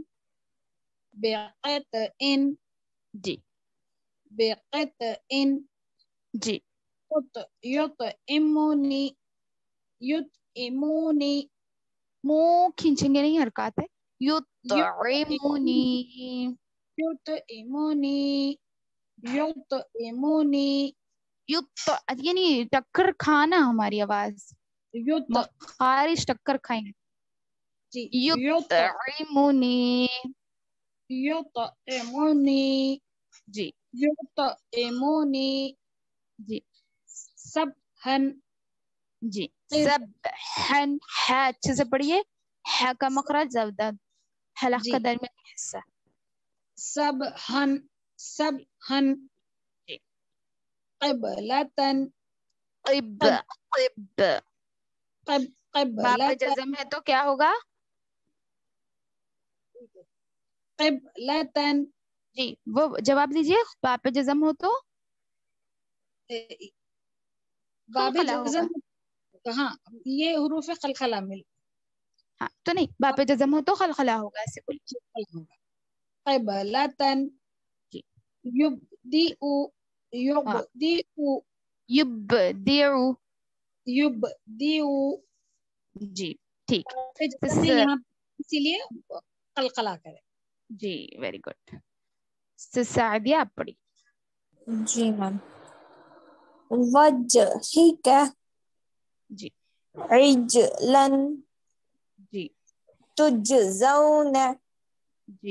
बिक़तइन जी बिक़तइन जी युत युतइमुनी युतइमुनी मुंह खींचेंगे नहीं, हरकत है, युतइमुनी युतइमुनी, युतइमुनी युत्इमुनी, युत यानी टक्कर खाना, हमारी आवाज युत मखारिज टक्कर खाएंगे। जी युत युत्इमुनी युत्इमुनी जी युत्इमुनी जी सबहन जी सब हन है, अच्छे से पढ़िए, है का मखरज ज़ब्द हलक जी का दरमियानी हिस्सा। सबहन सबहन जी क़िबलतन क़िब क़िब क़िब बाप पे क़िबलतन जज़म है तो क्या होगा? क़िबलतन जी वो जवाब दीजिए, बाप पे जज़म हो तो बाबे खलखला होगा। जज़म कहाँ, ये हुरूफ खलखला मिल हाँ तो नहीं, बाप पे जज़म हो तो खलखला होगा, ऐसे बोलिए। क़िबलतन जी युब्दिउ हाँ युब्दिउ युब्दिउ युब्दिउ जी ठीक। बाबे जज़म इस है यहाँ, इसीलिए कलकला करे। जी वेरी गुड। सादिया आप पढ़ी। जी मैम। वजहिक जी इजलन जी तुजज़ौन जी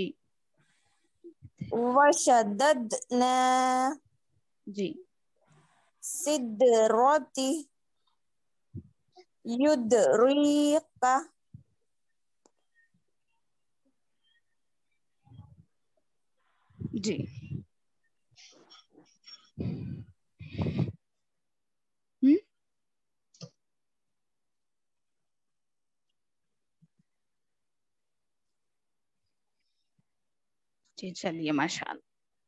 वशददना जी सिदरती युद्रिक जी हम्म जी चलिए माशाअल्लाह।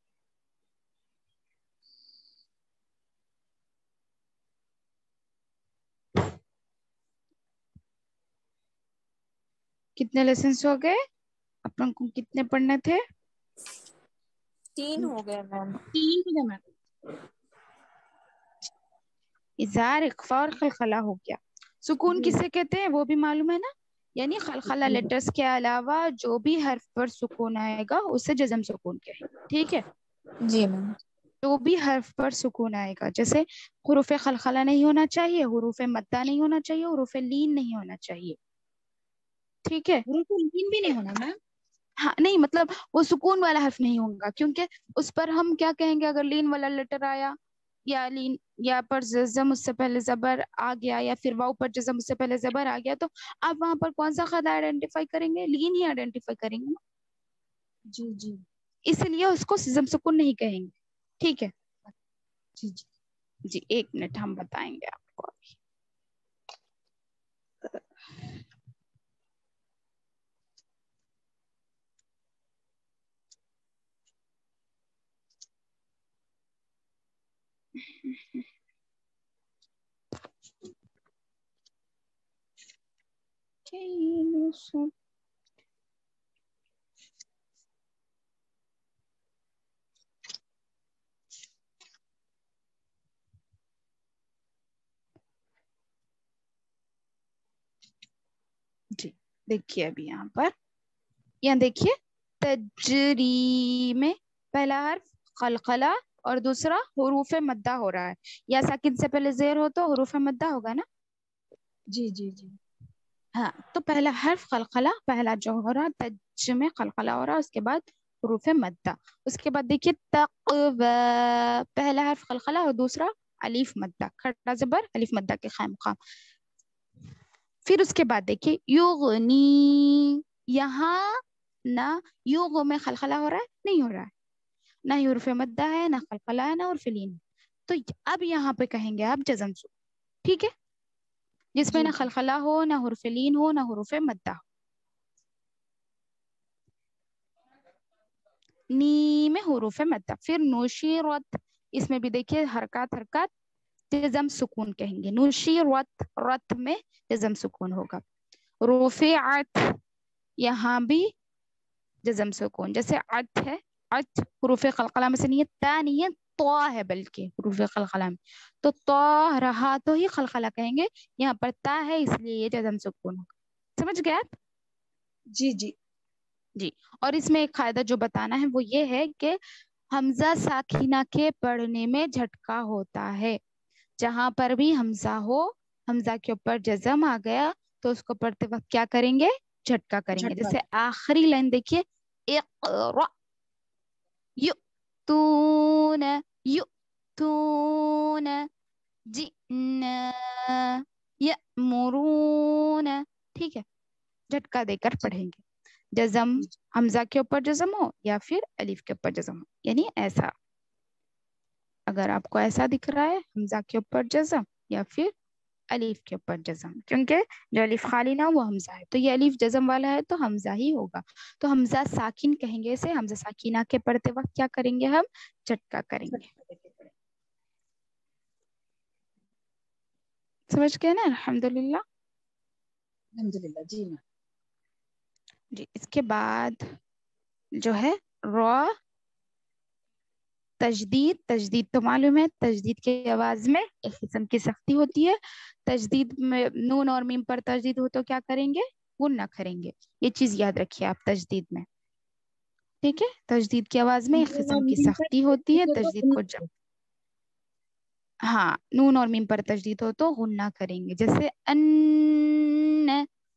कितने लेसन्स हो गए? अपन को कितने पढ़ने थे? तीन हो गए मैम। तीन हो गए मैम। इज़हार, इख्फा और खलखला हो गया। सुकून किसे कहते हैं वो भी मालूम है ना? यानी खलखला लेटर्स के अलावा जो भी हर्फ पर सुकून आएगा उसे जज़म सुकून कहेंगे। ठीक है, जी मैम। जो भी हर्फ पर सुकून आएगा, जैसे हुरूफ खलखला नहीं होना चाहिए, हुरूफ मद्दा नहीं होना चाहिए, हुरूफ लीन नहीं होना चाहिए। ठीक है, हुरूफ लीन भी नहीं होना मैम। हाँ नहीं मतलब वो सुकून वाला हर्फ नहीं होगा, क्योंकि उस पर हम क्या कहेंगे अगर लीन वाला लेटर आया, या लीन या पर जज़म उससे पहले जबर आ गया, या फिर वाव पर जज़म उससे पहले जबर आ गया, तो आप वहां पर कौन सा खदा आइडेंटिफाई करेंगे? लीन ही आइडेंटिफाई करेंगे ना। जी जी इसलिए उसको जज़म सुकून नहीं कहेंगे। ठीक है जी जी जी, एक मिनट हम बताएंगे आपको अभी। जी देखिए अभी यहाँ पर, यहाँ देखिए तजरी में पहला हर्फ खलखला और दूसरा हुरूफ मद्दा हो रहा है, या साकिन से पहले जेर हो तो हुरूफ मद्दा होगा ना। जी जी जी हाँ तो पहला हर्फ खलखला, पहला जो हो रहा तज में खलखला हो रहा, उसके बाद हुरूफ मद्दा। उसके बाद देखिए तक़वा, पहला हर्फ खलखला और दूसरा अलीफ मद्दा, खड़ा जबर अलीफ मद्दा के खाम खाम। फिर उसके बाद देखिए युगनी, यहाँ ना युग में खलखला हो रहा है, नहीं हो रहा है, ना ही हुरूफ मद्दा है, ना खलखला है, ना हुरूफ लीन। तो अब यहाँ पे कहेंगे आप जज़म सु, ठीक है, जिसमें ना खलखला हो, ना हुरूफ लीन हो, ना हुरूफ मद्दा हो। नी में हुरूफ मद्दा। फिर नुशीरत, इसमें भी देखिए हरकत हरकत जज़म सुकून कहेंगे, नुशीरत रत में जज़म सुकून होगा। रुफिअत, यहाँ भी जज़म सुकून, जैसे अत है, अत हुरूफ खलखला में से नहीं है, ता नहीं है, तो है बल्कि हुरूफ खलखला में, तो तो रहा तो ही खलखला कहेंगे, यहाँ पर ता है इसलिए ये जज़म सुकून होगा। समझ गए आप? जी जी जी। और इसमें एक कायदा जो बताना है वो ये है कि حمزہ ساکینہ کے پڑھنے میں جھٹکا ہوتا ہے. جہاں پر بھی حمزہ ہو, حمزہ کے اوپر جزم آ گیا تو اس کو پڑھتے وقت کیا کریں گے؟ جھٹکا کریں گے. جیسے آخری لائن دیکھیے, اقرأ یؤتون یؤتون جئنا یأمرون. ٹھیک ہے, جھٹکا دے کر پڑھیں گے. جزم حمزہ کے اوپر جزم ہو یا پھر الف کے اوپر جزم ہو, یعنی ایسا. اگر آپ کو ایسا دکھ رہا ہے حمزہ کے اوپر جزم یا پھر الف کے اوپر جزم, کیونکہ جو الف خالی نہ وہ حمزہ ہے, تو یہ الف جزم والا ہے تو حمزہ ہی ہوگا. تو حمزہ ساکن کہیں گے اسے. حمزہ ساکینہ کے پڑھتے وقت کیا کریں گے؟ ہم جھٹکا کریں گے. سمجھ گئے نا؟ الحمدللہ. الحمدللہ جی میم. جی اس کے بعد جو ہے را تجدید. تجدید تو معلوم ہے, تجدید کی آواز میں ایک قسم کی سختی ہوتی ہے. تجدید میں نون اور میم پر تجدید ہو تو کیا کریں گے؟ غنہ کریں گے. یہ چیز یاد رکھیے آپ تجدید میں. ٹھیک ہے, تجدید کی آواز میں ایک قسم کی سختی ہوتی ہے. تجدید کو جب ہاں نون اور میم پر تجدید ہو تو غنہ کریں گے. جیسے ان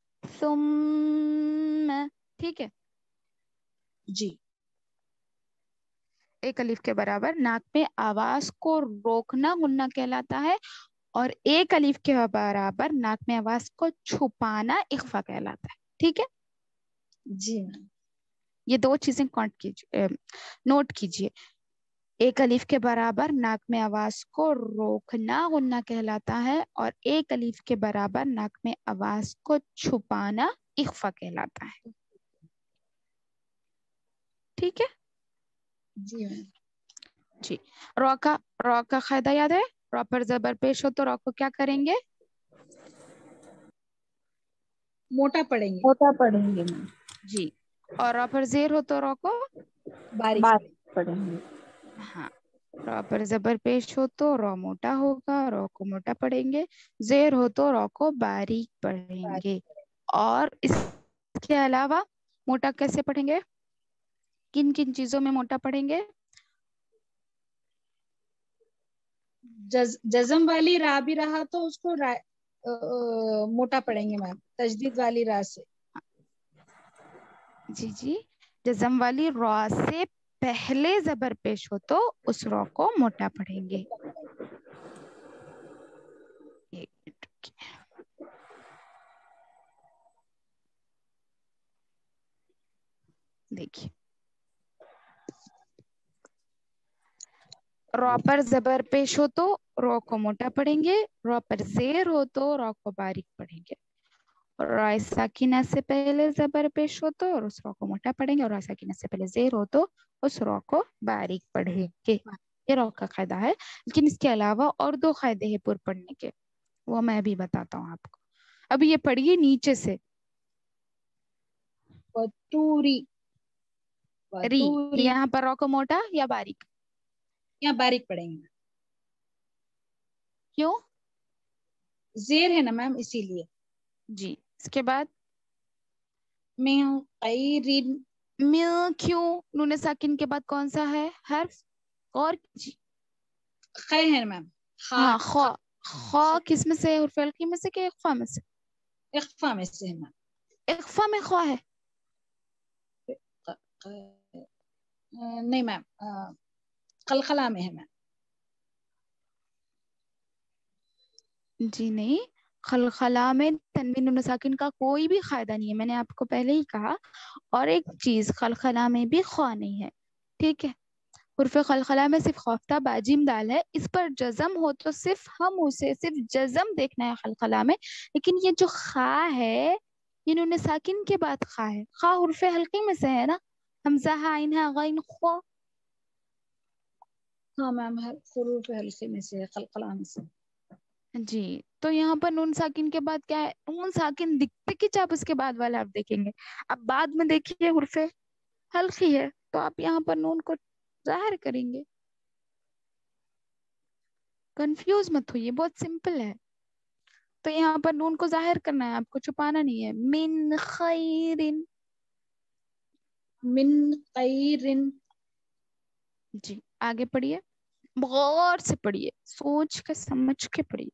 ثم. ٹھیک ہے جی. ایک الف کے برابر ناک میں آواز کو روکنا غنہ کہلاتا ہے, اور ایک الف کے برابر ناک میں آواز کو چھپانا اخفا کہلاتا ہے. ٹھیک ہے جی میم. یہ دو چیزیں کاؤنٹ کیجیے, نوٹ کیجیے. ایک الف کے برابر ناک میں آواز کو روکنا غنہ کہلاتا ہے, اور ایک الف کے برابر ناک میں آواز کو چھپانا اخفا کہلاتا ہے. ٹھیک ہے جی میم. جی. را کا را کا قاعدہ یاد ہے؟ را پر زبر پیش ہو تو را کو کیا کریں گے؟ موٹا پڑھیں گے. موٹا پڑھیں گے. جی. اور را پر زیر ہو تو را کو باریک بات پڑھیں گے. ہاں را پر زبر پیش ہو تو را موٹا ہوگا, را کو موٹا پڑھیں گے. زیر ہو تو را کو باریک پڑھیں گے. اور اس کے علاوہ موٹا کیسے پڑھیں گے؟ کن کن چیزوں میں موٹا پڑھیں گے؟ جز, جزم والی را بھی رہا تو اس کو را, آ, آ, موٹا پڑھیں گے میم. تجدید والی را سے جی جی جزم والی را سے پہلے زبر پیش ہو تو اس را کو موٹا پڑھیں گے. ایک منٹ رکیے. دیکھیے را پر زبر پیش ہو تو را کو موٹا پڑھیں گے. را پر زیر ہو تو را کو باریک پڑھیں گے. را ساکینہ سے پہلے زبر پیش ہو تو اور اس را کو موٹا پڑھیں گے, اور را ساکینہ سے پہلے زیر ہو تو اس را کو باریک پڑھیں گے. یہ را کا قاعدہ ہے. لیکن اس کے علاوہ اور دو قاعدے ہیں پر پڑھنے کے, وہ میں بھی بتاتا ہوں آپ کو. ابھی یہ پڑھیے نیچے سے. وطوری. ری, وطوری یہاں پر را کو موٹا یا باریک؟ یہاں باریک پڑھیں گے. کیوں؟ زیر ہے نا میم اسی لیے. جی. اس کے بعد میں غیر میاں کیوں؟ نون ساکن کے بعد کون سا ہے حرف؟ اور جی خے ہے میم. ہاں خا. خا کس میں سے؟ حرف القی میں سے کہ اخفا میں سے؟ اخفا میں سے ہے میم. اخفا میں خا ہے؟ نہیں میم, قلقلہ میں ہے میم. جی نہیں, خلخلا میں تنوین نون ساکن کا کوئی بھی قاعدہ نہیں ہے, میں نے آپ کو پہلے ہی کہا. اور ایک چیز, خلخلا میں بھی خواہ نہیں ہے. ٹھیک ہے, حرف خلخلا میں صرف خافتہ باجیم دال ہے. اس پر جزم ہو تو صرف ہم اسے صرف جزم دیکھنا ہے خلخلا میں. لیکن یہ جو خا ہے یہ نون ساکن کے بعد خا ہے. خا حرف حلقی میں سے ہے نا, حمزہ عین غین خا. ہاں میم حروف حلقے میں سے, قلقلہ میں سے. جی. تو یہاں پر نون ساکن کے بعد کیا ہے؟ نون ساکن دکھتے کہ آپ اس کے بعد والا آپ دیکھیں گے. اب بعد میں دیکھیے حرف حلقی ہے تو آپ یہاں پر نون کو ظاہر کریں گے. کنفیوز مت ہوئیے, بہت سمپل ہے. تو یہاں پر نون کو ظاہر کرنا ہے, آپ کو چھپانا نہیں ہے. من خیرن. من خیر. جی آگے پڑھیے، غور سے پڑھیے، سوچ کے سمجھ کے پڑھیے.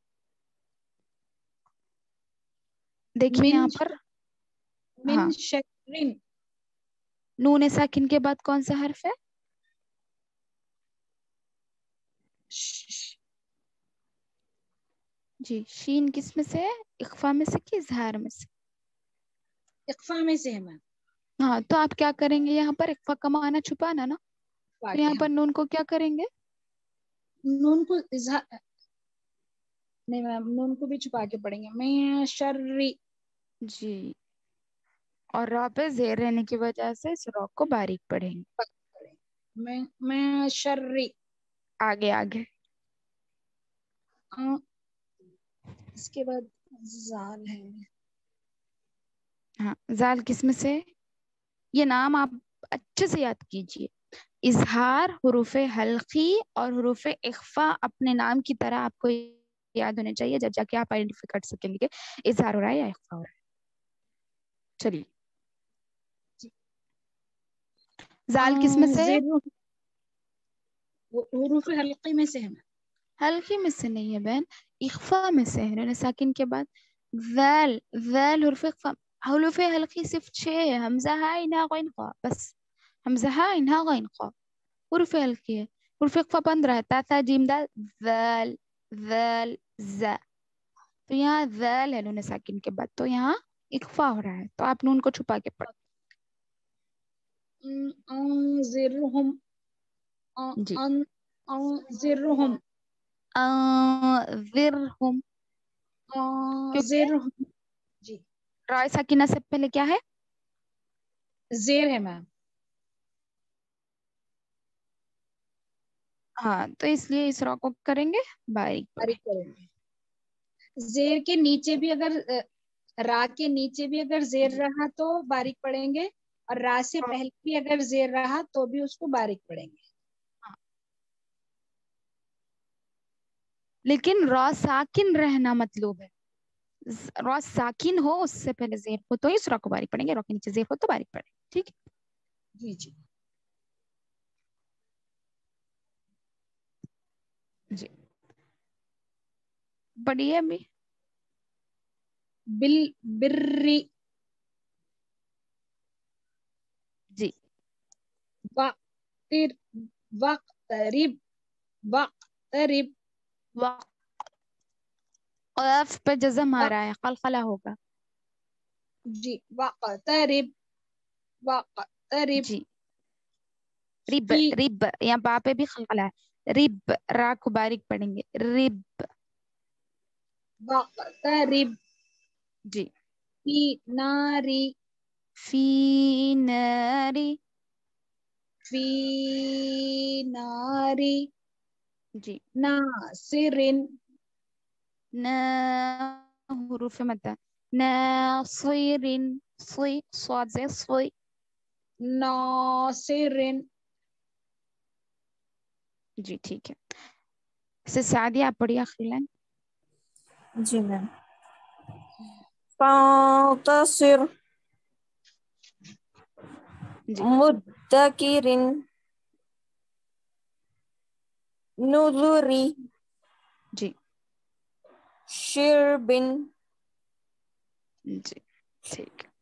دیکھیے یہاں پر من ہاں شرن. نون ساکن کے بعد کون سا حرف ہے؟ جی شین کس میں سے ہے؟ اخفا میں سے کہ اظہار میں سے؟ اخفا میں سے ہے میم. ہاں تو آپ کیا کریں گے یہاں پر؟ اخفا کمانا چھپانا نا، تو یہاں پر نون کو کیا کریں گے؟ نون کو اظہار نہیں میم، نون کو بھی چھپا کے پڑھیں گے. میں شرری. جی اور را پہ زیر رہنے کی وجہ سے اس را کو باریک پڑھیں گے. میں میں شرری. آگے آگے اس کے بعد زال ہے. ہاں زال کس میں سے؟ یہ نام آپ اچھے سے یاد کیجئے. اظہار، حروف حلقی اور حروف اخفا اپنے نام کی طرح آپ کو یاد ہونے چاہیے، جب جا کے آپ آئیڈینٹیفائی کر سکیں گے کہ اظہار ہو رہا ہے یا اخفا ہو رہا ہے. چلیے زال کس میں سے؟ حروف حلقی میں سے ہے. حلقی میں سے نہیں ہے بہن، اخفا میں سے ہے. نون ساکن کے بعد ذال، ذال حروف اخفا. حروف حلقی صرف چھ ہے، حمزہ ہا انہا غین خا، بس حمزہ ہا انہا غین خا حروف حلقی ہے. حروف اخفا پندرہ ہے، تا ثا جیم دال، ذال ذال ذا. تو یہاں ذال ہے نون ساکن کے بعد، تو یہاں اخفا ہو رہا ہے، تو آپ نون کو چھپا کے پڑھ. انذرہم. جی انذرہم. انذرہم. انذرہم. جی رائے ساکنہ سے پہلے کیا ہے؟ زیر ہے میم. ہاں تو اس لیے اس را کو کریں گے باریک پڑھیں. باریک کریں گے. زیر کے نیچے بھی اگر را کے نیچے بھی اگر زیر جی رہا تو باریک پڑھیں گے، اور را سے پہلے بھی اگر زیر رہا تو بھی اس کو باریک پڑھیں گے. لیکن را ساکن رہنا مطلوب ہے. را ساکن ہو اس سے پہلے زیر ہو تو اس را کو باریک پڑھیں گے، را کے نیچے زیر ہو تو باریک پڑھیں گے. ٹھیک ہے جی جی جی پڑھیے ابھی. بل بری. جی وقتر وقترب وقترب. وقت قاف پہ جزم آ رہا ہے، قلقلہ ہوگا. جی وقترب وقترب. جی رب فی رب یہاں با پہ بھی قلقلہ ہے. رب را کو باریک پڑھیں گے. رب وقترب. جی فی ناری. فی ناری. فی ناری. جی ناصرن. نا حروف مدہ. ناصرن. صی صاد سے صی. ناصرن. جی ٹھیک ہے. سے سعدیہ آپ پڑھیے آخری لائن. جی میم. فانتصر. جی مدکرن. نذری. جی شربن. جی ٹھیک ہے.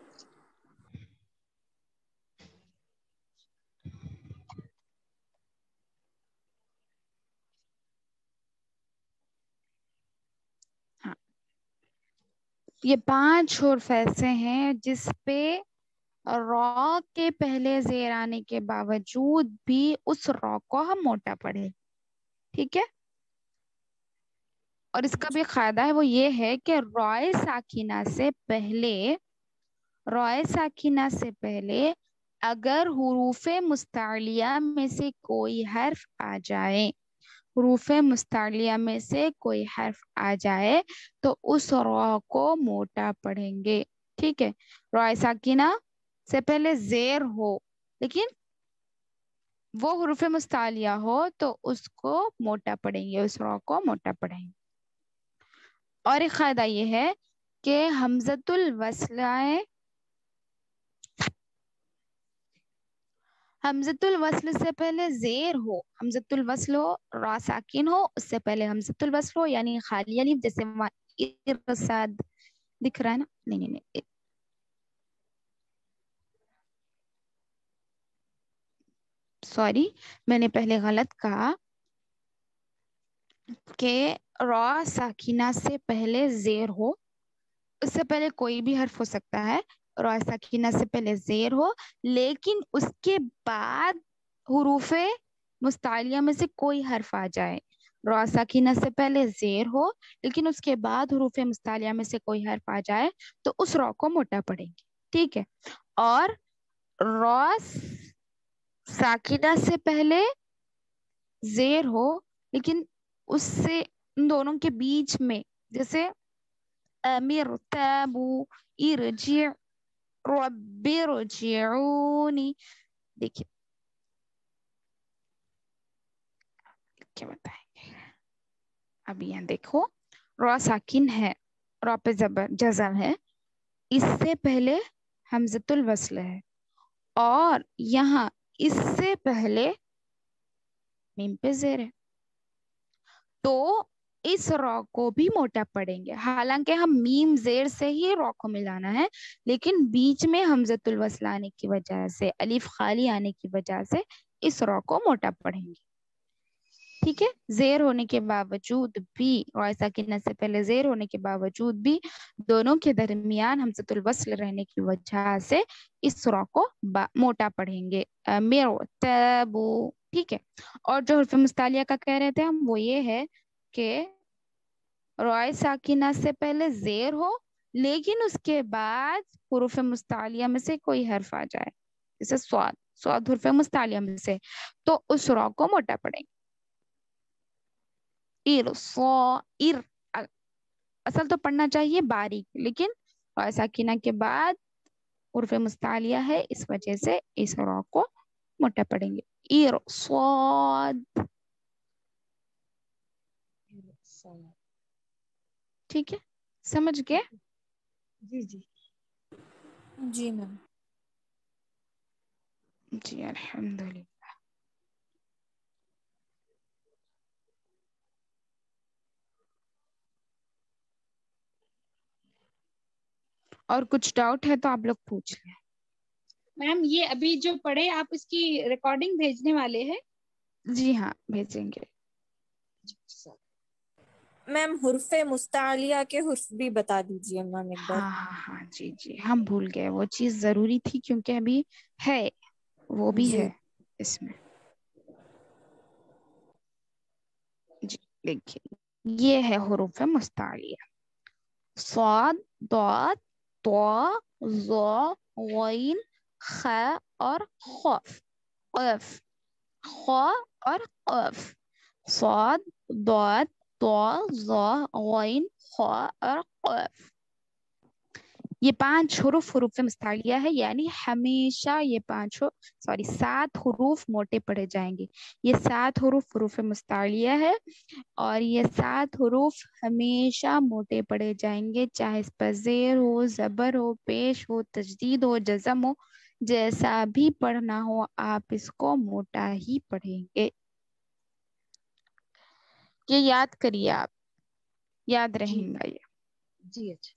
ہاں یہ پانچ حروف ایسے ہیں جس پہ را کے پہلے زیر آنے کے باوجود بھی اس را کو ہم موٹا پڑھے. ٹھیک ہے. اور اس کا بھی فائدہ ہے وہ یہ ہے کہ رائے ساکینہ سے پہلے رائے ساکینہ سے پہلے اگر حروف مستعلیہ میں سے کوئی حرف آ جائے حروف مستعلیہ میں سے کوئی حرف آ جائے تو اس را کو موٹا پڑھیں گے. ٹھیک ہے. رائے ساکینہ سے پہلے زیر ہو لیکن وہ حروف مستعلیہ ہو تو اس کو موٹا پڑھیں گے، اس را کو موٹا پڑھیں گے. اور ایک قاعدہ یہ ہے کہ حمزۃ الوصلہ हमजतुल वस्ल से पहले जेर हो, हमजतुल वस्ल हो, रा साकिन हो, उससे पहले हमजतुल वस्ल हो, यानी खाली अलिफ, जैसे वहाँ इरसाद दिख रहा है ना, नहीं नहीं नहीं, सॉरी मैंने पहले गलत कहा कि रा साकिना से पहले जेर हो, उससे पहले कोई भी हर्फ हो सकता है, रा साकिना से पहले जेर हो, लेकिन उसके बाद हुरूफे मुस्तालिया में से कोई हर्फ आ जाए। रा साकिना से पहले जेर हो लेकिन उसके बाद हुरूफे मुस्तालिया में से कोई हर्फ आ जाए तो उस रा को मोटा पढ़ेंगे, ठीक है। और रा साकिना से पहले जेर हो लेकिन उससे उन दोनों के बीच में, जैसे अमीर ताबू इरजी रब्बिरजिऊनी, देखिए क्या बताएंगे। अब यहाँ देखो, रा साकिन है, रा पे जबर जज़म है, इससे पहले हमजतुल वस्ल है, और यहाँ इससे पहले मीम पे जेर है, तो इस रॉ को भी मोटा पढ़ेंगे। हालांकि हम मीम जेर से ही रॉ को मिलाना है, लेकिन बीच में हमजतुल वस्ल आने की वजह से, अलिफ खाली आने की वजह से इस रॉ को मोटा पढ़ेंगे, ठीक है। जेर होने के बावजूद भी, रॉ साकिना से पहले जेर होने के बावजूद भी दोनों के दरमियान हमजतुल वस्ल रहने की वजह से इस रॉ को मोटा पढ़ेंगे, मिरतबू, ठीक है। और जो हर्फ मुस्तालिया का कह रहे थे हम, वो ये है कि रॉ साकिना से पहले जेर हो लेकिन उसके बाद हुरूफ मुस्तालिया में से कोई हर्फ आ जाए, जैसे स्वाद, स्वाद हुरूफ मुस्तालिया में से, तो उस रॉ को मोटा पढ़ेंगे। इर सो इर, असल तो पढ़ना चाहिए बारीक, लेकिन रॉ साकिना के बाद हुरूफ मुस्तालिया है, इस वजह से इस रॉ को मोटा पढ़ेंगे। इर स्वाद, ठीक है, समझ गए? जी जी जी मैम। जी अल्हम्दुलिल्लाह। और कुछ डाउट है तो आप लोग पूछ लें। मैम, ये अभी जो पढ़े आप इसकी रिकॉर्डिंग भेजने वाले हैं? जी हाँ, भेजेंगे। मैम हुर्फे मुस्तालिया के हुर्फ भी बता दीजिए मैम एक बार। हाँ हाँ हाँ, जी जी, हम भूल गए, वो चीज जरूरी थी क्योंकि अभी है, वो भी जी। है इसमें। जी देखिए, ये है हुरूफ मुस्तालिया, स्वाद, दाद, त्वा, ज़ा, गैन, ख और खौफ, क़फ, ख और क़फ, स्वाद, दाद, त्वा, ज़ा, गैन, ख और क़फ। ये पांच हुरूफ हुरूफ मुस्तालिया है, यानी हमेशा ये पांचों, सॉरी सात हुरूफ मोटे पढ़े जाएंगे। ये सात हुरूफ हुरूफ मुस्तालिया है और ये सात हुरूफ हमेशा मोटे पढ़े जाएंगे, चाहे इस पर जेर हो, जबर हो, पेश हो, तजदीद हो, जज़म हो, जैसा भी पढ़ना हो आप इसको मोटा ही पढ़ेंगे। ये याद करिए आप, याद रहेगा ये। जी अच्छा।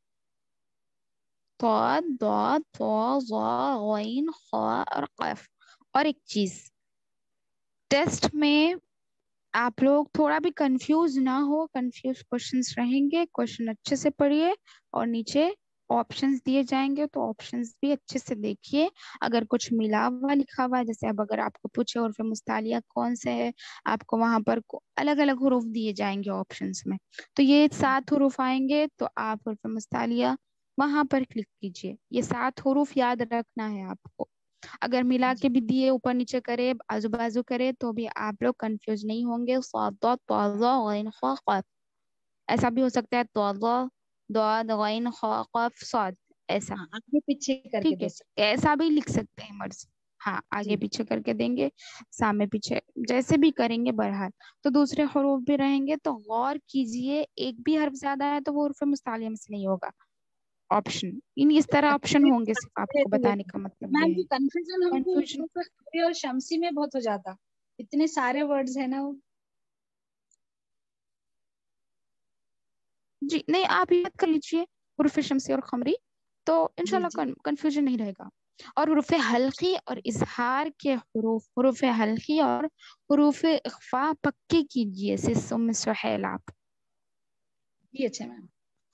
क़ाद, दाद, ता, ज़ा, गैन, ख़ा और क़फ। और एक चीज, टेस्ट में आप लोग थोड़ा भी कंफ्यूज ना हो, कंफ्यूज क्वेश्चंस रहेंगे, क्वेश्चन अच्छे से पढ़िए और नीचे ऑप्शंस दिए जाएंगे तो ऑप्शंस भी अच्छे से देखिए। अगर कुछ मिला हुआ लिखा हुआ है, जैसे अब अगर आपको पूछे और फिर मुस्तालिया कौन से है, आपको वहां पर अलग अलग हुरूफ दिए जाएंगे ऑप्शंस में, तो ये सात हुरूफ आएंगे तो आप और फिर मुस्तालिया वहां पर क्लिक कीजिए। ये सात हुरूफ याद रखना है आपको। अगर मिला के भी दिए, ऊपर नीचे करे, आजू बाजू करे, तो भी आप लोग कंफ्यूज नहीं होंगे। साद, दाद, ता, ज़ा, गैन, ख़ा, क़फ, ऐसा भी हो सकता है, ता, ज़ा, दाद, गैन, ख़ा, क़फ, साद, ऐसा, हाँ, आगे पीछे करके ठीक दे है, सकते ऐसा भी लिख सकते हैं मर्जी। हाँ, आगे जी। पीछे करके देंगे, सामने पीछे, जैसे भी करेंगे बहरहाल। तो दूसरे हरूफ भी रहेंगे तो गौर कीजिए, एक भी हर्फ ज्यादा है तो वो हुरूफ मुस्तालिया में से नहीं होगा। ऑप्शन, इन इस तरह ऑप्शन होंगे, सिर्फ आपको बताने का मतलब ये मैम है। जी कंफ्यूजन हमको कंफ्यूजन हुरूफ और शमसी में बहुत हो जाता, इतने सारे वर्ड्स है ना वो। जी नहीं, आप याद कर लीजिए हुरूफ शमसी और खमरी, तो जी इंशाल्लाह जी कंफ्यूजन नहीं रहेगा। और हुरूफ हल्की और इजहार के हुरूफ, हुरूफ हल्की और हुरूफ इख्फा पक्के कीजिए सिस्सुम सुहैल आप। जी अच्छा मैम।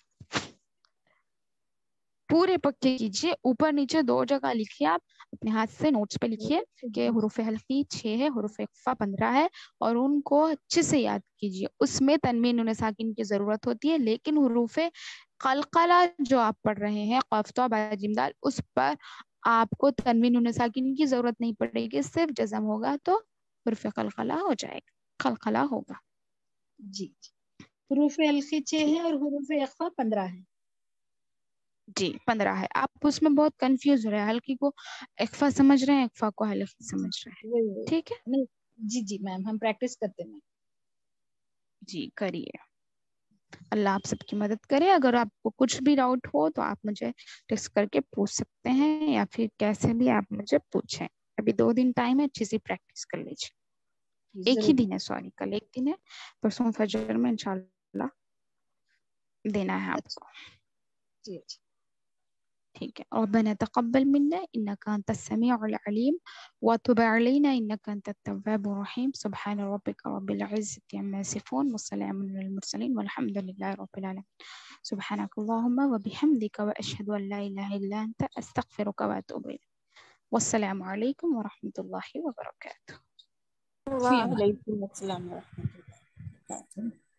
पूरे पक्के कीजिए, ऊपर नीचे दो जगह लिखिए, आप अपने हाथ से नोट्स पे लिखिए कि हुरूफ हल्की छह है, हुरूफ इख्फा पंद्रह है, और उनको अच्छे से याद कीजिए। उसमें तनवीन नून साकिन की जरूरत होती है, लेकिन हुरूफ कलकला जो आप पढ़ रहे हैं क़ाफ तो बा जीम दाल, उस पर आपको तनवीन नून साकिन की जरूरत नहीं पड़ेगी, सिर्फ जज़म होगा तो हुरूफ कलकला हो जाएगा, कलकला होगा। जी हुरूफ हल्की छह है और हुरूफ इख्फा पंद्रह है। जी पंद्रह है। आप उसमें बहुत कंफ्यूज हो रहे हैं, हल्की को इख्फा समझ रहे हैं, इख्फा को हल्की समझ रहे हैं। वही वही ठीक है नहीं। जी जी मैम हम प्रैक्टिस करते हैं। जी, करिए। अल्लाह आप सबकी मदद करे। अगर आपको कुछ भी डाउट हो तो आप मुझे टेक्स्ट करके पूछ सकते हैं, या फिर कैसे भी आप मुझे पूछें। अभी दो दिन टाइम है, अच्छी सी प्रैक्टिस कर लीजिए। एक ही दिन है, सॉरी कल एक दिन है, परसों फजर में इंशाल्लाह देना है आपको। जी अच्छा ठीक है। रब्बना तक़ब्बल मिन्ना इन्नका अंतस समीउल अलीम व तुब अलैना इन्नका अंतत तव्वाबुर रहीम। सुब्हान रब्बिका रब्बिल इज़्ज़ति अम्मा यसिफून व सलामुन अलल मुरसलीन वल्हम्दुलिल्लाहि रब्बिल आलमीन। सुब्हानकल्लाहुम्मा व बिहम्दिका व अशहदु अन ला इलाहा इल्ला अंता अस्तगफिरुका व अतूबु इलैक। वस्सलामु अलैकुम व रहमतुल्लाहि व बरकातुहू। वालेकुम अस्सलाम व रहमतुल्लाह।